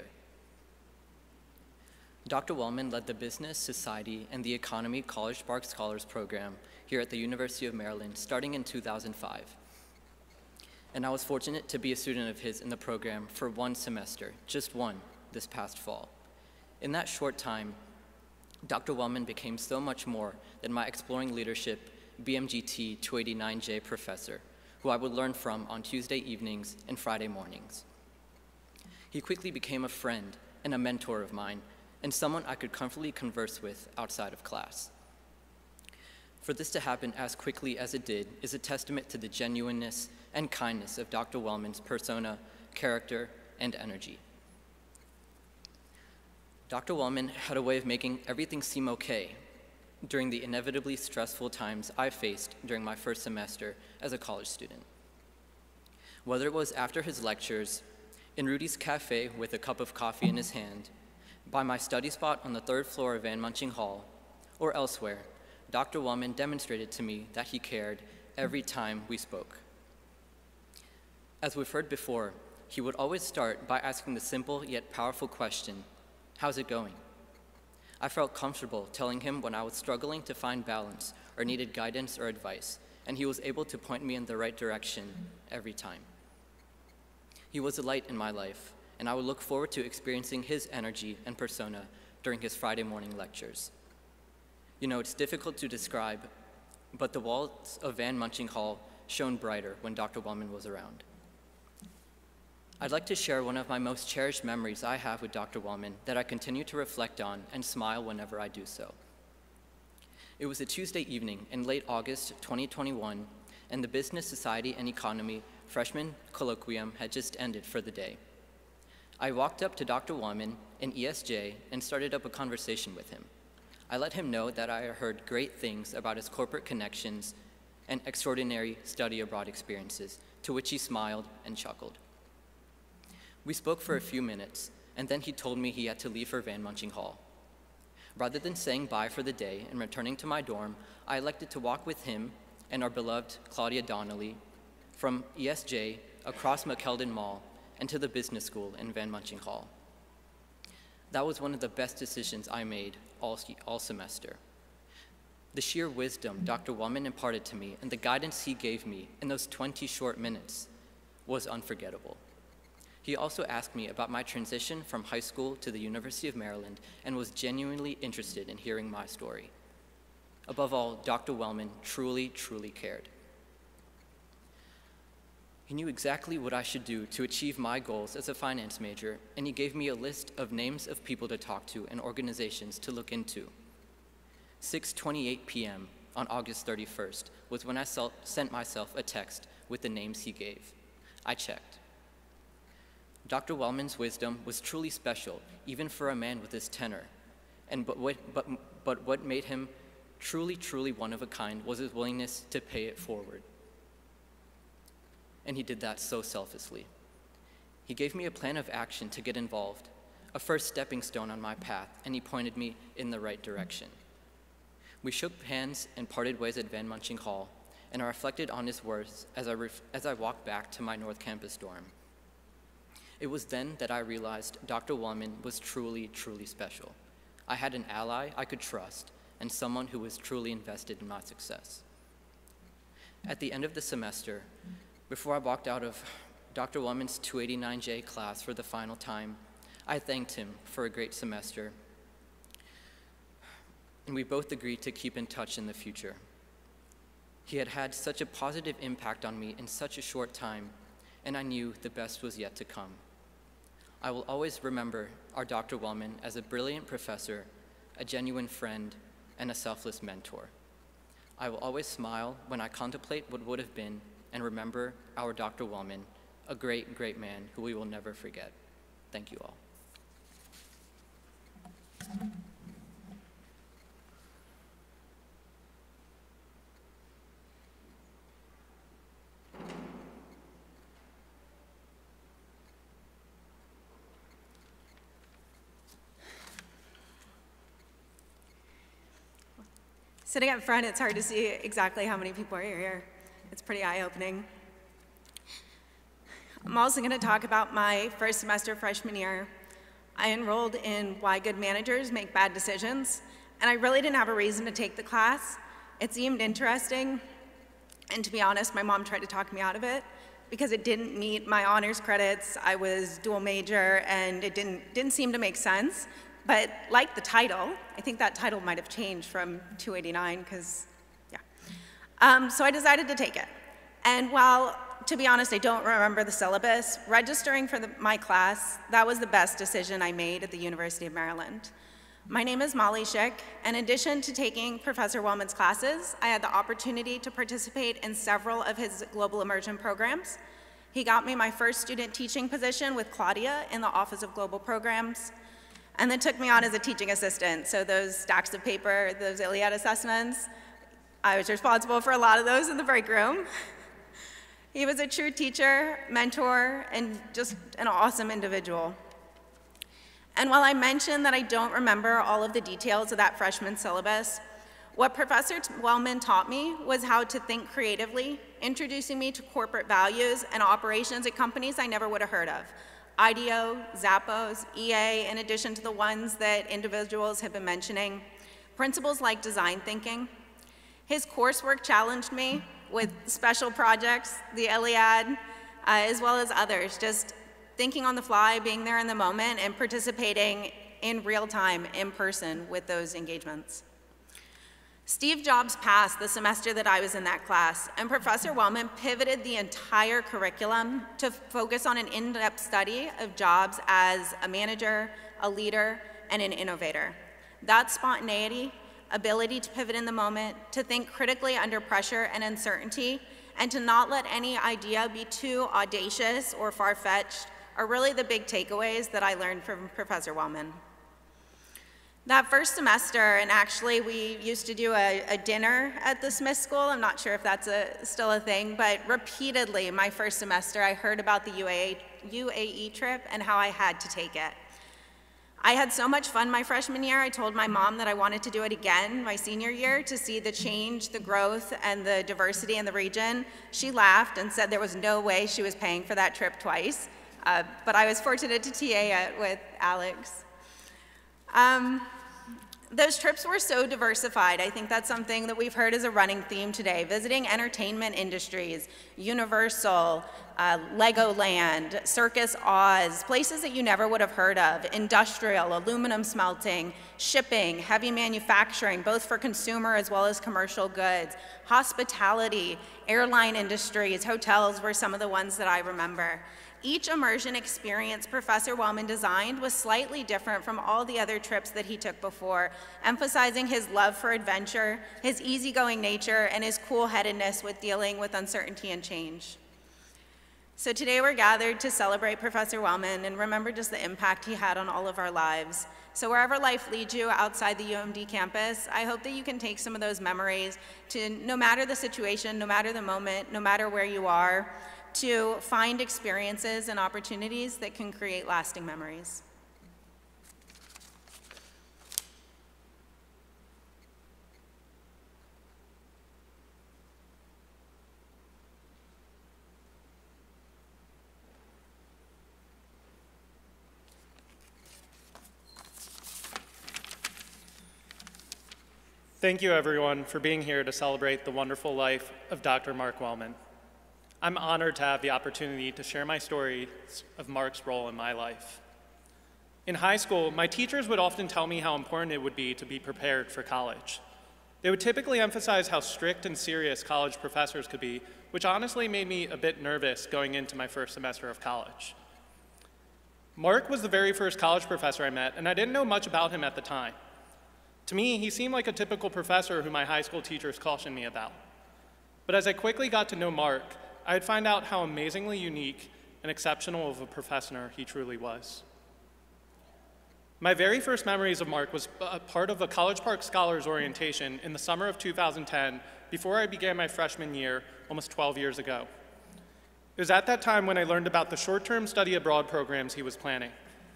Speaker 7: Doctor Wellman led the Business, Society, and the Economy College Park Scholars Program here at the University of Maryland starting in two thousand five. And I was fortunate to be a student of his in the program for one semester, just one, this past fall. In that short time, Doctor Wellman became so much more than my Exploring Leadership B M G T two eighty-nine J professor, who I would learn from on Tuesday evenings and Friday mornings. He quickly became a friend and a mentor of mine, and someone I could comfortably converse with outside of class. For this to happen as quickly as it did is a testament to the genuineness and kindness of Doctor Wellman's persona, character, and energy. Doctor Wellman had a way of making everything seem okay during the inevitably stressful times I faced during my first semester as a college student. Whether it was after his lectures, in Rudy's cafe with a cup of coffee in his hand, by my study spot on the third floor of Van Munching Hall, or elsewhere, Doctor Wellman demonstrated to me that he cared every time we spoke. As we've heard before, he would always start by asking the simple yet powerful question, "How's it going?" I felt comfortable telling him when I was struggling to find balance or needed guidance or advice, and he was able to point me in the right direction every time. He was a light in my life, and I would look forward to experiencing his energy and persona during his Friday morning lectures. You know, it's difficult to describe, but the walls of Van Munching Hall shone brighter when Doctor Wellman was around. I'd like to share one of my most cherished memories I have with Doctor Wellman that I continue to reflect on and smile whenever I do so. It was a Tuesday evening in late August twenty twenty-one, and the Business, Society, and Economy freshman colloquium had just ended for the day. I walked up to Doctor Wellman in E S J and started up a conversation with him. I let him know that I had heard great things about his corporate connections and extraordinary study abroad experiences, to which he smiled and chuckled. We spoke for a few minutes, and then he told me he had to leave for Van Munching Hall. Rather than saying bye for the day and returning to my dorm, I elected to walk with him and our beloved Claudia Donnelly from E S J across McKeldin Mall and to the business school in Van Munching Hall. That was one of the best decisions I made all, all semester. The sheer wisdom Doctor Wellman imparted to me and the guidance he gave me in those twenty short minutes was unforgettable. He also asked me about my transition from high school to the University of Maryland and was genuinely interested in hearing my story. Above all, Doctor Wellman truly, truly cared. He knew exactly what I should do to achieve my goals as a finance major, and he gave me a list of names of people to talk to and organizations to look into. six twenty-eight p m on August thirty-first was when I sent myself a text with the names he gave. I checked. Doctor Wellman's wisdom was truly special, even for a man with his tenor. And but what, but, but what made him truly, truly one of a kind was his willingness to pay it forward. And he did that so selflessly. He gave me a plan of action to get involved, a first stepping stone on my path, and he pointed me in the right direction. We shook hands and parted ways at Van Munching Hall, and I reflected on his words as I, ref as I walked back to my North Campus dorm. It was then that I realized Doctor Wellman was truly, truly special. I had an ally I could trust, and someone who was truly invested in my success. At the end of the semester, before I walked out of Doctor Wellman's two eighty-nine J class for the final time, I thanked him for a great semester, and we both agreed to keep in touch in the future. He had had such a positive impact on me in such a short time, and I knew the best was yet to come. I will always remember our Doctor Wellman as a brilliant professor, a genuine friend, and a selfless mentor. I will always smile when I contemplate what would have been and remember our Doctor Wellman, a great, great man who we will never forget. Thank you all.
Speaker 8: Sitting up front, it's hard to see exactly how many people are here. It's pretty eye-opening. I'm also going to talk about my first semester freshman year. I enrolled in Why Good Managers Make Bad Decisions, and I really didn't have a reason to take the class. It seemed interesting, and to be honest, my mom tried to talk me out of it because it didn't meet my honors credits. I was dual major, and it didn't, didn't seem to make sense. But like the title, I think that title might have changed from two eighty-nine, because, yeah. Um, so I decided to take it. And while, to be honest, I don't remember the syllabus, registering for the, my class, that was the best decision I made at the University of Maryland. My name is Molly Schick, and in addition to taking Professor Wellman's classes, I had the opportunity to participate in several of his global immersion programs. He got me my first student teaching position with Claudia in the Office of Global Programs, and then took me on as a teaching assistant. So those stacks of paper, those Iliad assessments, I was responsible for a lot of those in the break room. He was a true teacher, mentor, and just an awesome individual. And while I mentioned that I don't remember all of the details of that freshman syllabus, what Professor Wellman taught me was how to think creatively, introducing me to corporate values and operations at companies I never would have heard of. I D O, Zappos, E A, in addition to the ones that individuals have been mentioning. Principles like design thinking. His coursework challenged me with special projects, the Iliad, uh, as well as others, just thinking on the fly, being there in the moment, and participating in real time, in person, with those engagements. Steve Jobs passed the semester that I was in that class, and Professor Wellman pivoted the entire curriculum to focus on an in-depth study of Jobs as a manager, a leader, and an innovator. That spontaneity, ability to pivot in the moment, to think critically under pressure and uncertainty, and to not let any idea be too audacious or far-fetched are really the big takeaways that I learned from Professor Wellman. That first semester, and actually we used to do a, a dinner at the Smith School. I'm not sure if that's a, still a thing, but repeatedly my first semester I heard about the U A E trip and how I had to take it. I had so much fun my freshman year, I told my mom that I wanted to do it again my senior year to see the change, the growth, and the diversity in the region. She laughed and said there was no way she was paying for that trip twice, uh, but I was fortunate to T A it with Alex. Um, Those trips were so diversified. I think that's something that we've heard as a running theme today. Visiting entertainment industries, Universal, uh, Legoland, Circus Oz, places that you never would have heard of, industrial, aluminum smelting, shipping, heavy manufacturing, both for consumer as well as commercial goods, hospitality, airline industries, hotels were some of the ones that I remember. Each immersion experience Professor Wellman designed was slightly different from all the other trips that he took before, emphasizing his love for adventure, his easygoing nature, and his cool-headedness with dealing with uncertainty and change. So today we're gathered to celebrate Professor Wellman and remember just the impact he had on all of our lives. So wherever life leads you outside the U M D campus, I hope that you can take some of those memories to, no matter the situation, no matter the moment, no matter where you are, to find experiences and opportunities that can create lasting memories.
Speaker 9: Thank you, everyone, for being here to celebrate the wonderful life of Doctor Mark Wellman. I'm honored to have the opportunity to share my stories of Mark's role in my life. In high school, my teachers would often tell me how important it would be to be prepared for college. They would typically emphasize how strict and serious college professors could be, which honestly made me a bit nervous going into my first semester of college. Mark was the very first college professor I met, and I didn't know much about him at the time. To me, he seemed like a typical professor who my high school teachers cautioned me about. But as I quickly got to know Mark, I'd find out how amazingly unique and exceptional of a professor he truly was. My very first memories of Mark was a part of a College Park Scholars orientation in the summer of two thousand ten, before I began my freshman year, almost twelve years ago. It was at that time when I learned about the short-term study abroad programs he was planning.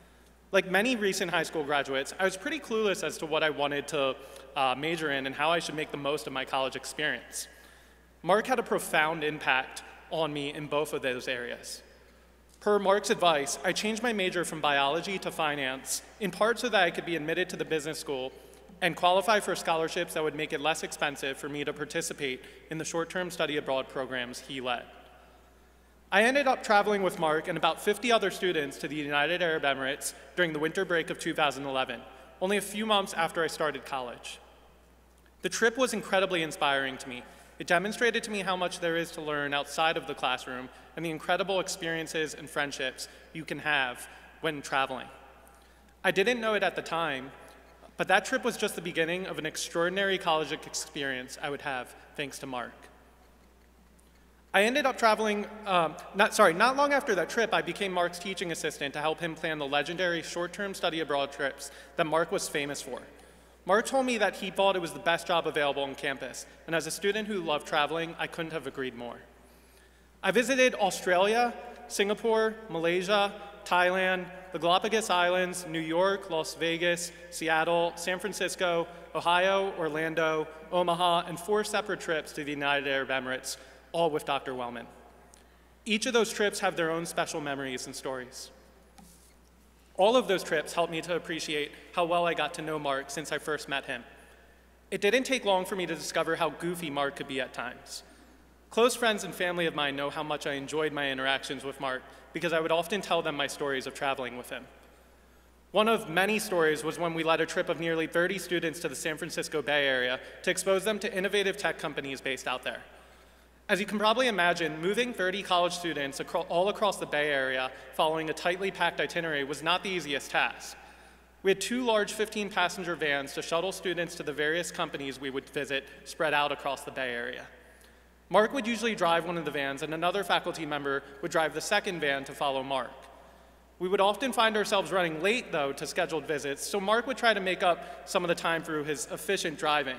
Speaker 9: Like many recent high school graduates, I was pretty clueless as to what I wanted to uh, major in and how I should make the most of my college experience. Mark had a profound impact on me in both of those areas. Per Mark's advice, I changed my major from biology to finance, in part so that I could be admitted to the business school and qualify for scholarships that would make it less expensive for me to participate in the short-term study abroad programs he led. I ended up traveling with Mark and about fifty other students to the United Arab Emirates during the winter break of two thousand eleven, only a few months after I started college. The trip was incredibly inspiring to me. It demonstrated to me how much there is to learn outside of the classroom and the incredible experiences and friendships you can have when traveling. I didn't know it at the time, but that trip was just the beginning of an extraordinary college experience I would have thanks to Mark. I ended up traveling, um, not, sorry, not long after that trip, I became Mark's teaching assistant to help him plan the legendary short-term study abroad trips that Mark was famous for. Mark told me that he thought it was the best job available on campus, and as a student who loved traveling, I couldn't have agreed more. I visited Australia, Singapore, Malaysia, Thailand, the Galapagos Islands, New York, Las Vegas, Seattle, San Francisco, Ohio, Orlando, Omaha, and four separate trips to the United Arab Emirates, all with Doctor Wellman. Each of those trips have their own special memories and stories. All of those trips helped me to appreciate how well I got to know Mark since I first met him. It didn't take long for me to discover how goofy Mark could be at times. Close friends and family of mine know how much I enjoyed my interactions with Mark because I would often tell them my stories of traveling with him. One of many stories was when we led a trip of nearly thirty students to the San Francisco Bay Area to expose them to innovative tech companies based out there. As you can probably imagine, moving thirty college students acro- all across the Bay Area following a tightly packed itinerary was not the easiest task. We had two large fifteen passenger vans to shuttle students to the various companies we would visit spread out across the Bay Area. Mark would usually drive one of the vans, and another faculty member would drive the second van to follow Mark. We would often find ourselves running late, though, to scheduled visits, so Mark would try to make up some of the time through his efficient driving.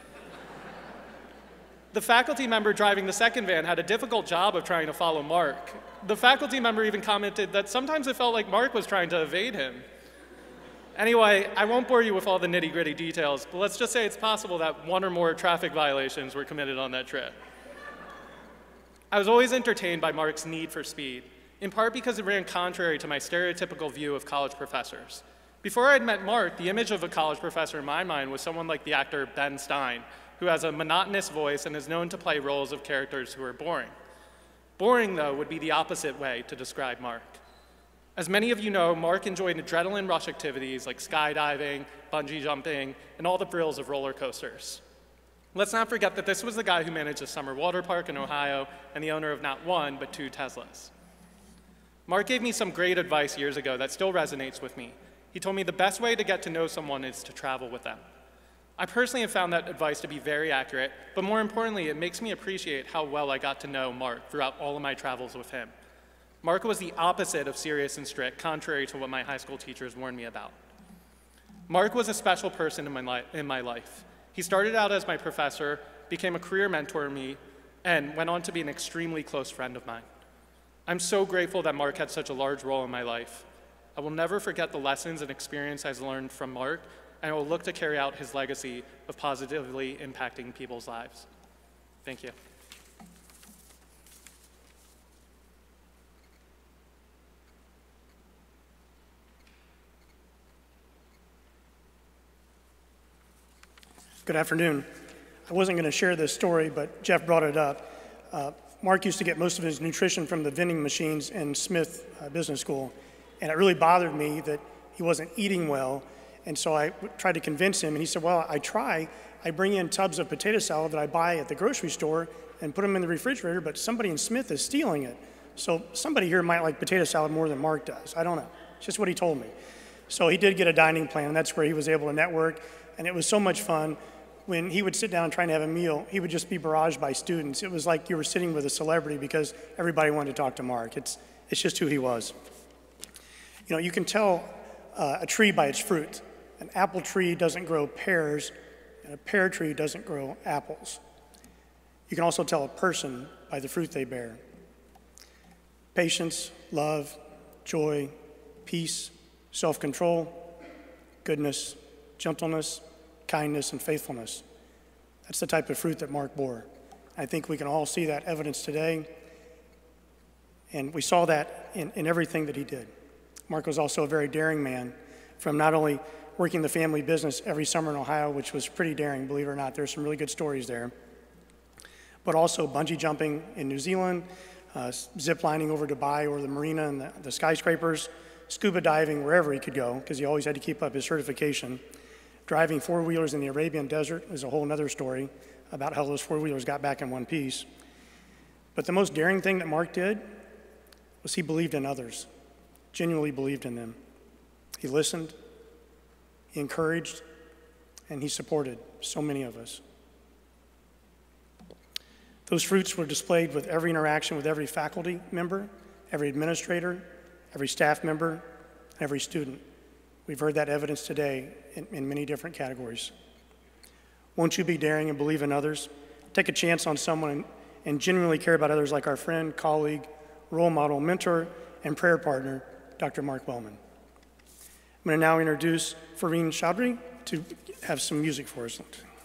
Speaker 9: The faculty member driving the second van had a difficult job of trying to follow Mark. The faculty member even commented that sometimes it felt like Mark was trying to evade him. Anyway, I won't bore you with all the nitty-gritty details, but let's just say it's possible that one or more traffic violations were committed on that trip. I was always entertained by Mark's need for speed, in part because it ran contrary to my stereotypical view of college professors. Before I'd met Mark, the image of a college professor in my mind was someone like the actor Ben Stein, who has a monotonous voice and is known to play roles of characters who are boring. Boring, though, would be the opposite way to describe Mark. As many of you know, Mark enjoyed adrenaline rush activities like skydiving, bungee jumping, and all the thrills of roller coasters. Let's not forget that this was the guy who managed a summer water park in Ohio and the owner of not one, but two Teslas. Mark gave me some great advice years ago that still resonates with me. He told me the best way to get to know someone is to travel with them. I personally have found that advice to be very accurate, but more importantly, it makes me appreciate how well I got to know Mark throughout all of my travels with him. Mark was the opposite of serious and strict, contrary to what my high school teachers warned me about. Mark was a special person in my, li- in my life. He started out as my professor, became a career mentor to me, and went on to be an extremely close friend of mine. I'm so grateful that Mark had such a large role in my life. I will never forget the lessons and experience I've learned from Mark, and I will look to carry out his legacy of positively impacting people's lives. Thank you.
Speaker 10: Good afternoon. I wasn't going to share this story, but Jeff brought it up. Uh, Mark used to get most of his nutrition from the vending machines in Smith uh, Business School, and it really bothered me that he wasn't eating well. And so I tried to convince him, and he said, well, I try. I bring in tubs of potato salad that I buy at the grocery store and put them in the refrigerator, but somebody in Smith is stealing it. So somebody here might like potato salad more than Mark does. I don't know. It's just what he told me. So he did get a dining plan, and that's where he was able to network, and it was so much fun. When he would sit down trying to have a meal, he would just be barraged by students. It was like you were sitting with a celebrity because everybody wanted to talk to Mark. It's, it's just who he was. You know, you can tell uh, a tree by its fruit. An apple tree doesn't grow pears, and a pear tree doesn't grow apples. You can also tell a person by the fruit they bear. Patience, love, joy, peace, self-control, goodness, gentleness, kindness, and faithfulness. That's the type of fruit that Mark bore. I think we can all see that evidence today, and we saw that in, in everything that he did. Mark was also a very daring man, from not only working the family business every summer in Ohio, which was pretty daring, believe it or not. There's some really good stories there, but also bungee jumping in New Zealand, uh, zip lining over Dubai or the marina and the, the skyscrapers, scuba diving wherever he could go, because he always had to keep up his certification. Driving four-wheelers in the Arabian desert is a whole other story about how those four-wheelers got back in one piece. But the most daring thing that Mark did was he believed in others, genuinely believed in them. He listened, he encouraged, and he supported so many of us. Those fruits were displayed with every interaction with every faculty member, every administrator, every staff member, and every student. We've heard that evidence today in, in many different categories. Won't you be daring and believe in others? Take a chance on someone and, and genuinely care about others, like our friend, colleague, role model, mentor, and prayer partner, Doctor Mark Wellman. I'm going to now introduce Fareen Chaudhry to have some music for us.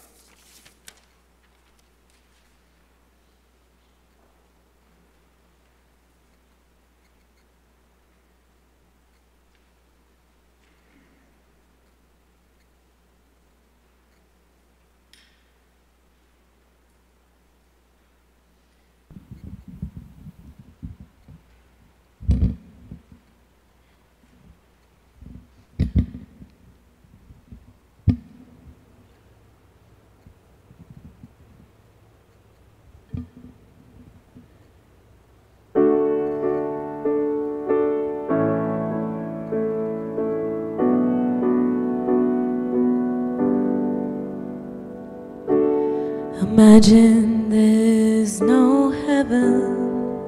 Speaker 11: Imagine there's no heaven.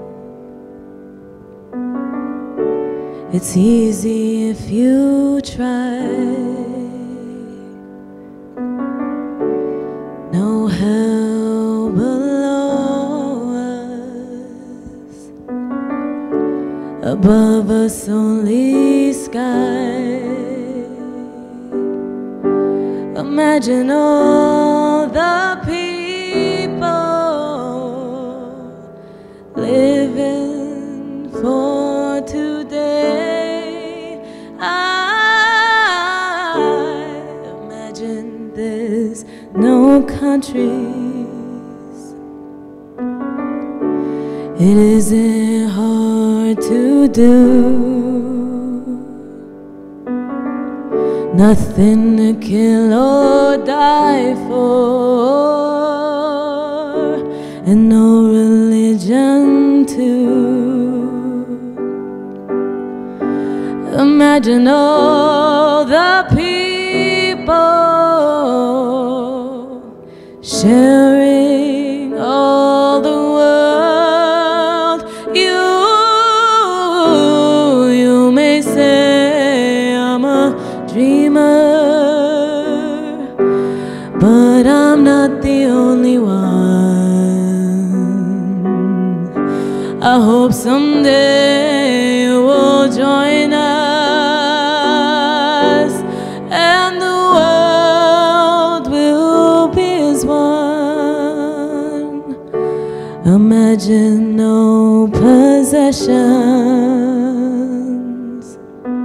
Speaker 11: It's easy if you try. No hell below us, above us only sky. Imagine all the people living for today. I imagine there's no countries. It isn't hard to do. Nothing to kill or die for, and no religion too. Imagine all the people sharing all the world. You, you may say I'm a dreamer, but I'm not the only one. I hope someday you will join us, and the world will be as one. Imagine no possessions.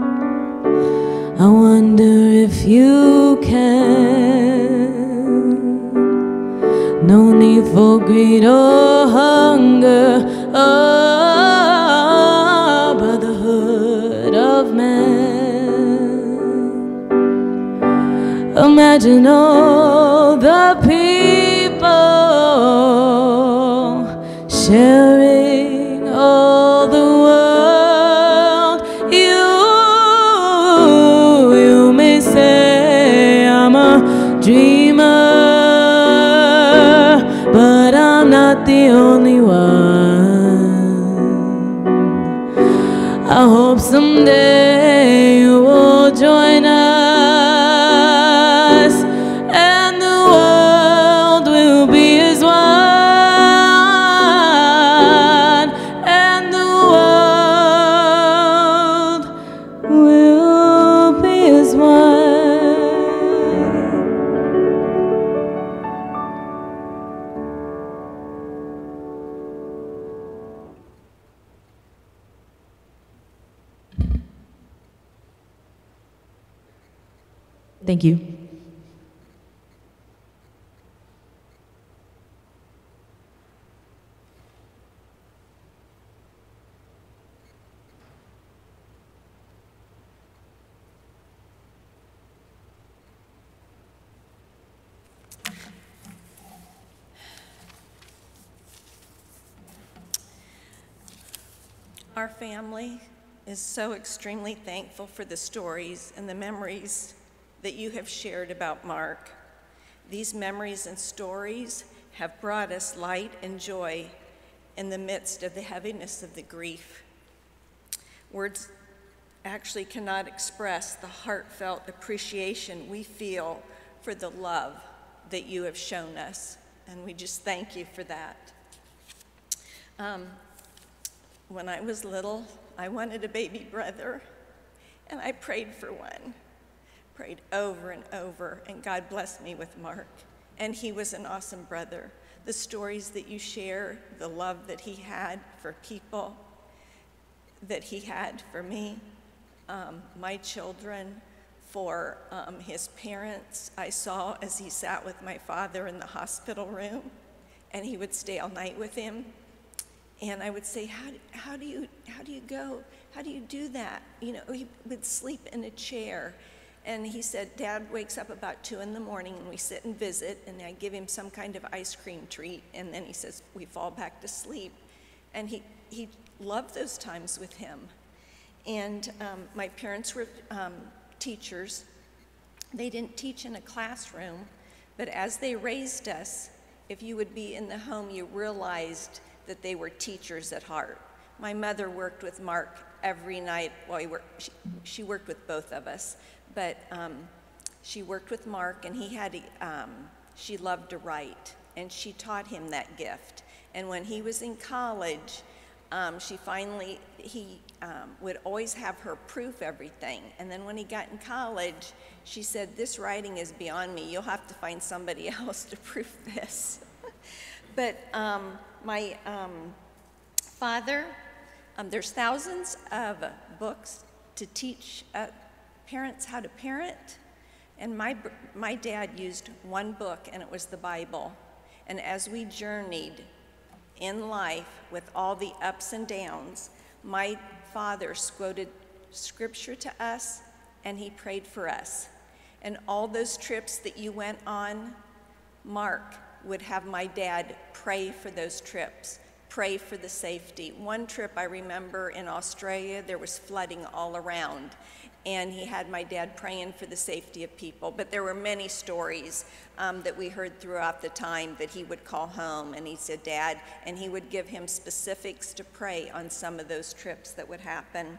Speaker 11: I wonder if you can. No need for greed or hunger, oh, brotherhood of man. Imagine all the people sharing all the world. You, you may say I'm a dreamer, but I'm not the only one. I hope someday you will join us, and the world will be as one, and the world will Thank you.
Speaker 12: Our family is so extremely thankful for the stories and the memories that you have shared about Mark. These memories and stories have brought us light and joy in the midst of the heaviness of the grief. Words actually cannot express the heartfelt appreciation we feel for the love that you have shown us, and we just thank you for that. Um, When I was little, I wanted a baby brother, and I prayed for one. Prayed over and over, and God blessed me with Mark. And he was an awesome brother. The stories that you share, the love that he had for people, that he had for me, um, my children, for um, his parents. I saw as he sat with my father in the hospital room, and he would stay all night with him. And I would say, how, how, do you, how do you go? How do you do that? You know, he would sleep in a chair. And he said, Dad wakes up about two in the morning and we sit and visit, and I give him some kind of ice cream treat. And then he says, we fall back to sleep. And he, he loved those times with him. And um, my parents were um, teachers. They didn't teach in a classroom, but as they raised us, if you would be in the home, you realized that they were teachers at heart. My mother worked with Mark every night. Well, he worked, she, she worked with both of us, but um, she worked with Mark, and he had, um, she loved to write, and she taught him that gift. And when he was in college, um, she finally, he um, would always have her proof everything. And then when he got in college, she said, this writing is beyond me. You'll have to find somebody else to proof this. But um, my um, father, um, there's thousands of books to teach uh, parents how to parent, and my, my dad used one book, and it was the Bible. And as we journeyed in life with all the ups and downs, my father quoted scripture to us, and he prayed for us. And all those trips that you went on, Mark would have my dad pray for those trips, pray for the safety. One trip I remember in Australia, there was flooding all around, and he had my dad praying for the safety of people. But there were many stories um, that we heard throughout the time that he would call home, and he said, Dad, and he would give him specifics to pray on some of those trips that would happen.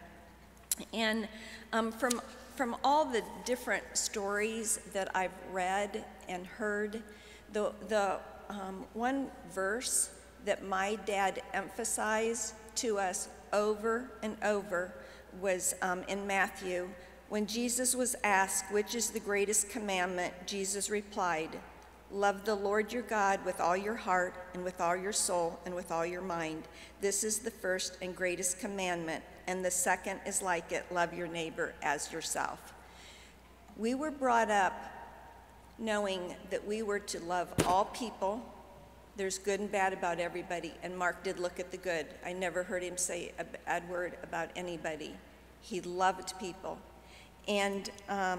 Speaker 12: And um, from, from all the different stories that I've read and heard, The, the um, one verse that my dad emphasized to us over and over was um, in Matthew. When Jesus was asked, which is the greatest commandment, Jesus replied, love the Lord your God with all your heart and with all your soul and with all your mind. This is the first and greatest commandment, and the second is like it, love your neighbor as yourself. We were brought up knowing that we were to love all people. There's good and bad about everybody, and Mark did look at the good. I never heard him say a bad word about anybody. He loved people. And um,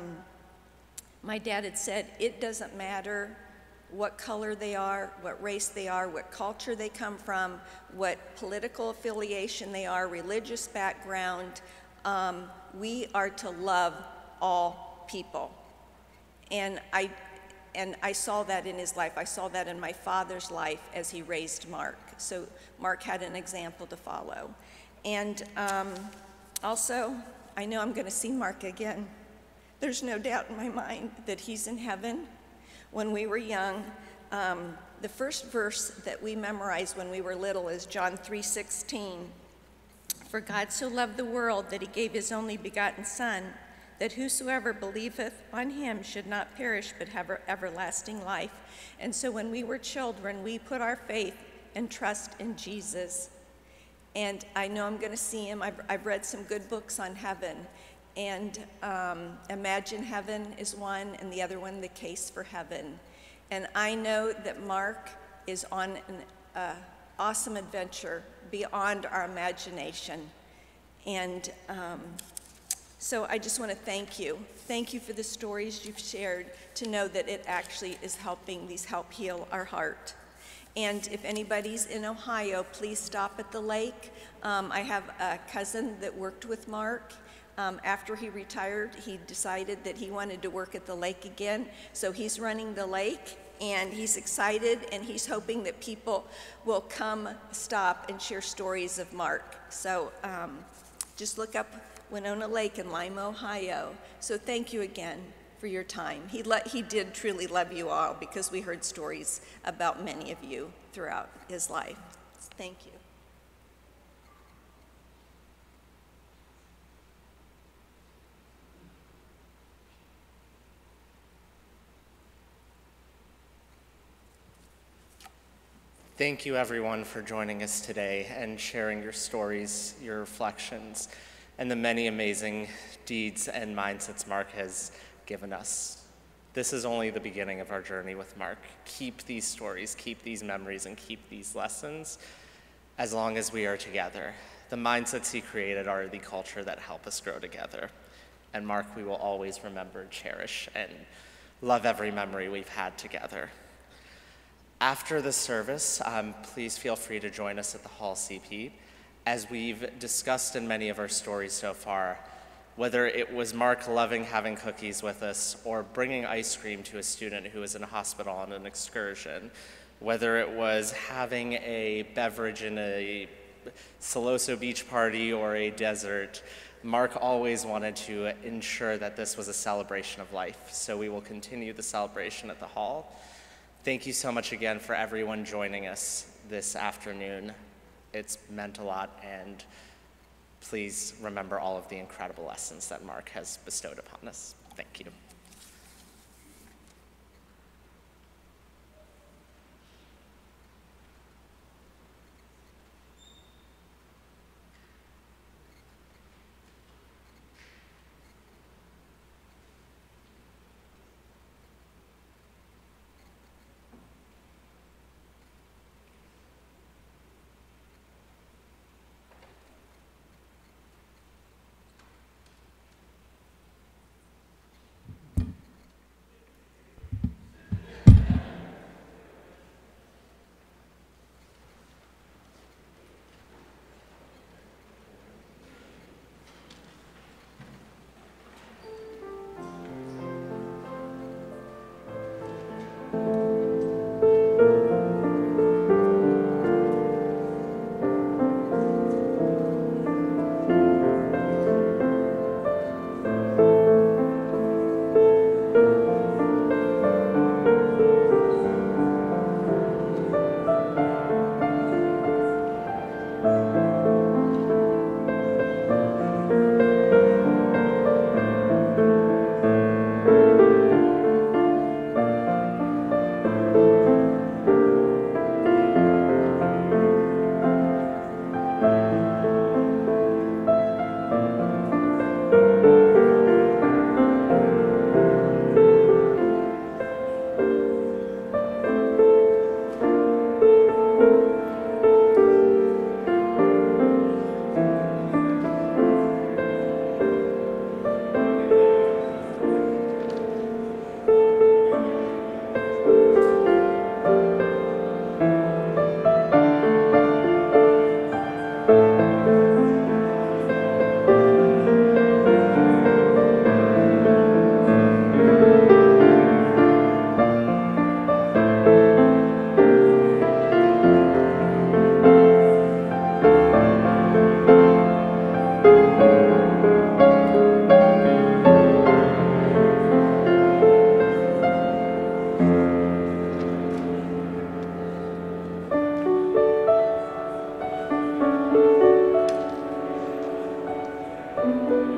Speaker 12: my dad had said, it doesn't matter what color they are, what race they are, what culture they come from, what political affiliation they are, religious background. Um, we are to love all people. And I, and I saw that in his life. I saw that in my father's life as he raised Mark. So Mark had an example to follow. And um, also, I know I'm going to see Mark again. There's no doubt in my mind that he's in heaven. When we were young, um, the first verse that we memorized when we were little is John three sixteen. For God so loved the world that he gave his only begotten Son, that whosoever believeth on him should not perish but have everlasting life. And so when we were children, we put our faith and trust in Jesus. And I know I'm going to see him. I've, I've read some good books on heaven. And um, Imagine Heaven is one, and the other one, The Case for Heaven. And I know that Mark is on an uh, awesome adventure beyond our imagination. And um, so I just want to thank you. Thank you for the stories you've shared, to know that it actually is helping these help heal our heart. And if anybody's in Ohio, please stop at the lake. Um, I have a cousin that worked with Mark. Um, after he retired, he decided that he wanted to work at the lake again. So he's running the lake, and he's excited, and he's hoping that people will come, stop, and share stories of Mark. So um, just look up Winona Lake in Lima, Ohio. So thank you again for your time. He, he did truly love you all, because we heard stories about many of you throughout his life. Thank you.
Speaker 1: Thank you, everyone, for joining us today and sharing your stories, your reflections, and the many amazing deeds and mindsets Mark has given us. This is only the beginning of our journey with Mark. Keep these stories, keep these memories, and keep these lessons as long as we are together. The mindsets he created are the culture that help us grow together. And Mark, we will always remember, cherish, and love every memory we've had together. After the service, um, please feel free to join us at the Hall C P. As we've discussed in many of our stories so far, whether it was Mark loving having cookies with us or bringing ice cream to a student who was in a hospital on an excursion, whether it was having a beverage in a Siloso beach party or a desert, Mark always wanted to ensure that this was a celebration of life. So we will continue the celebration at the Hall. Thank you so much again for everyone joining us this afternoon. It's meant a lot, and please remember all of the incredible lessons that Mark has bestowed upon us. Thank you.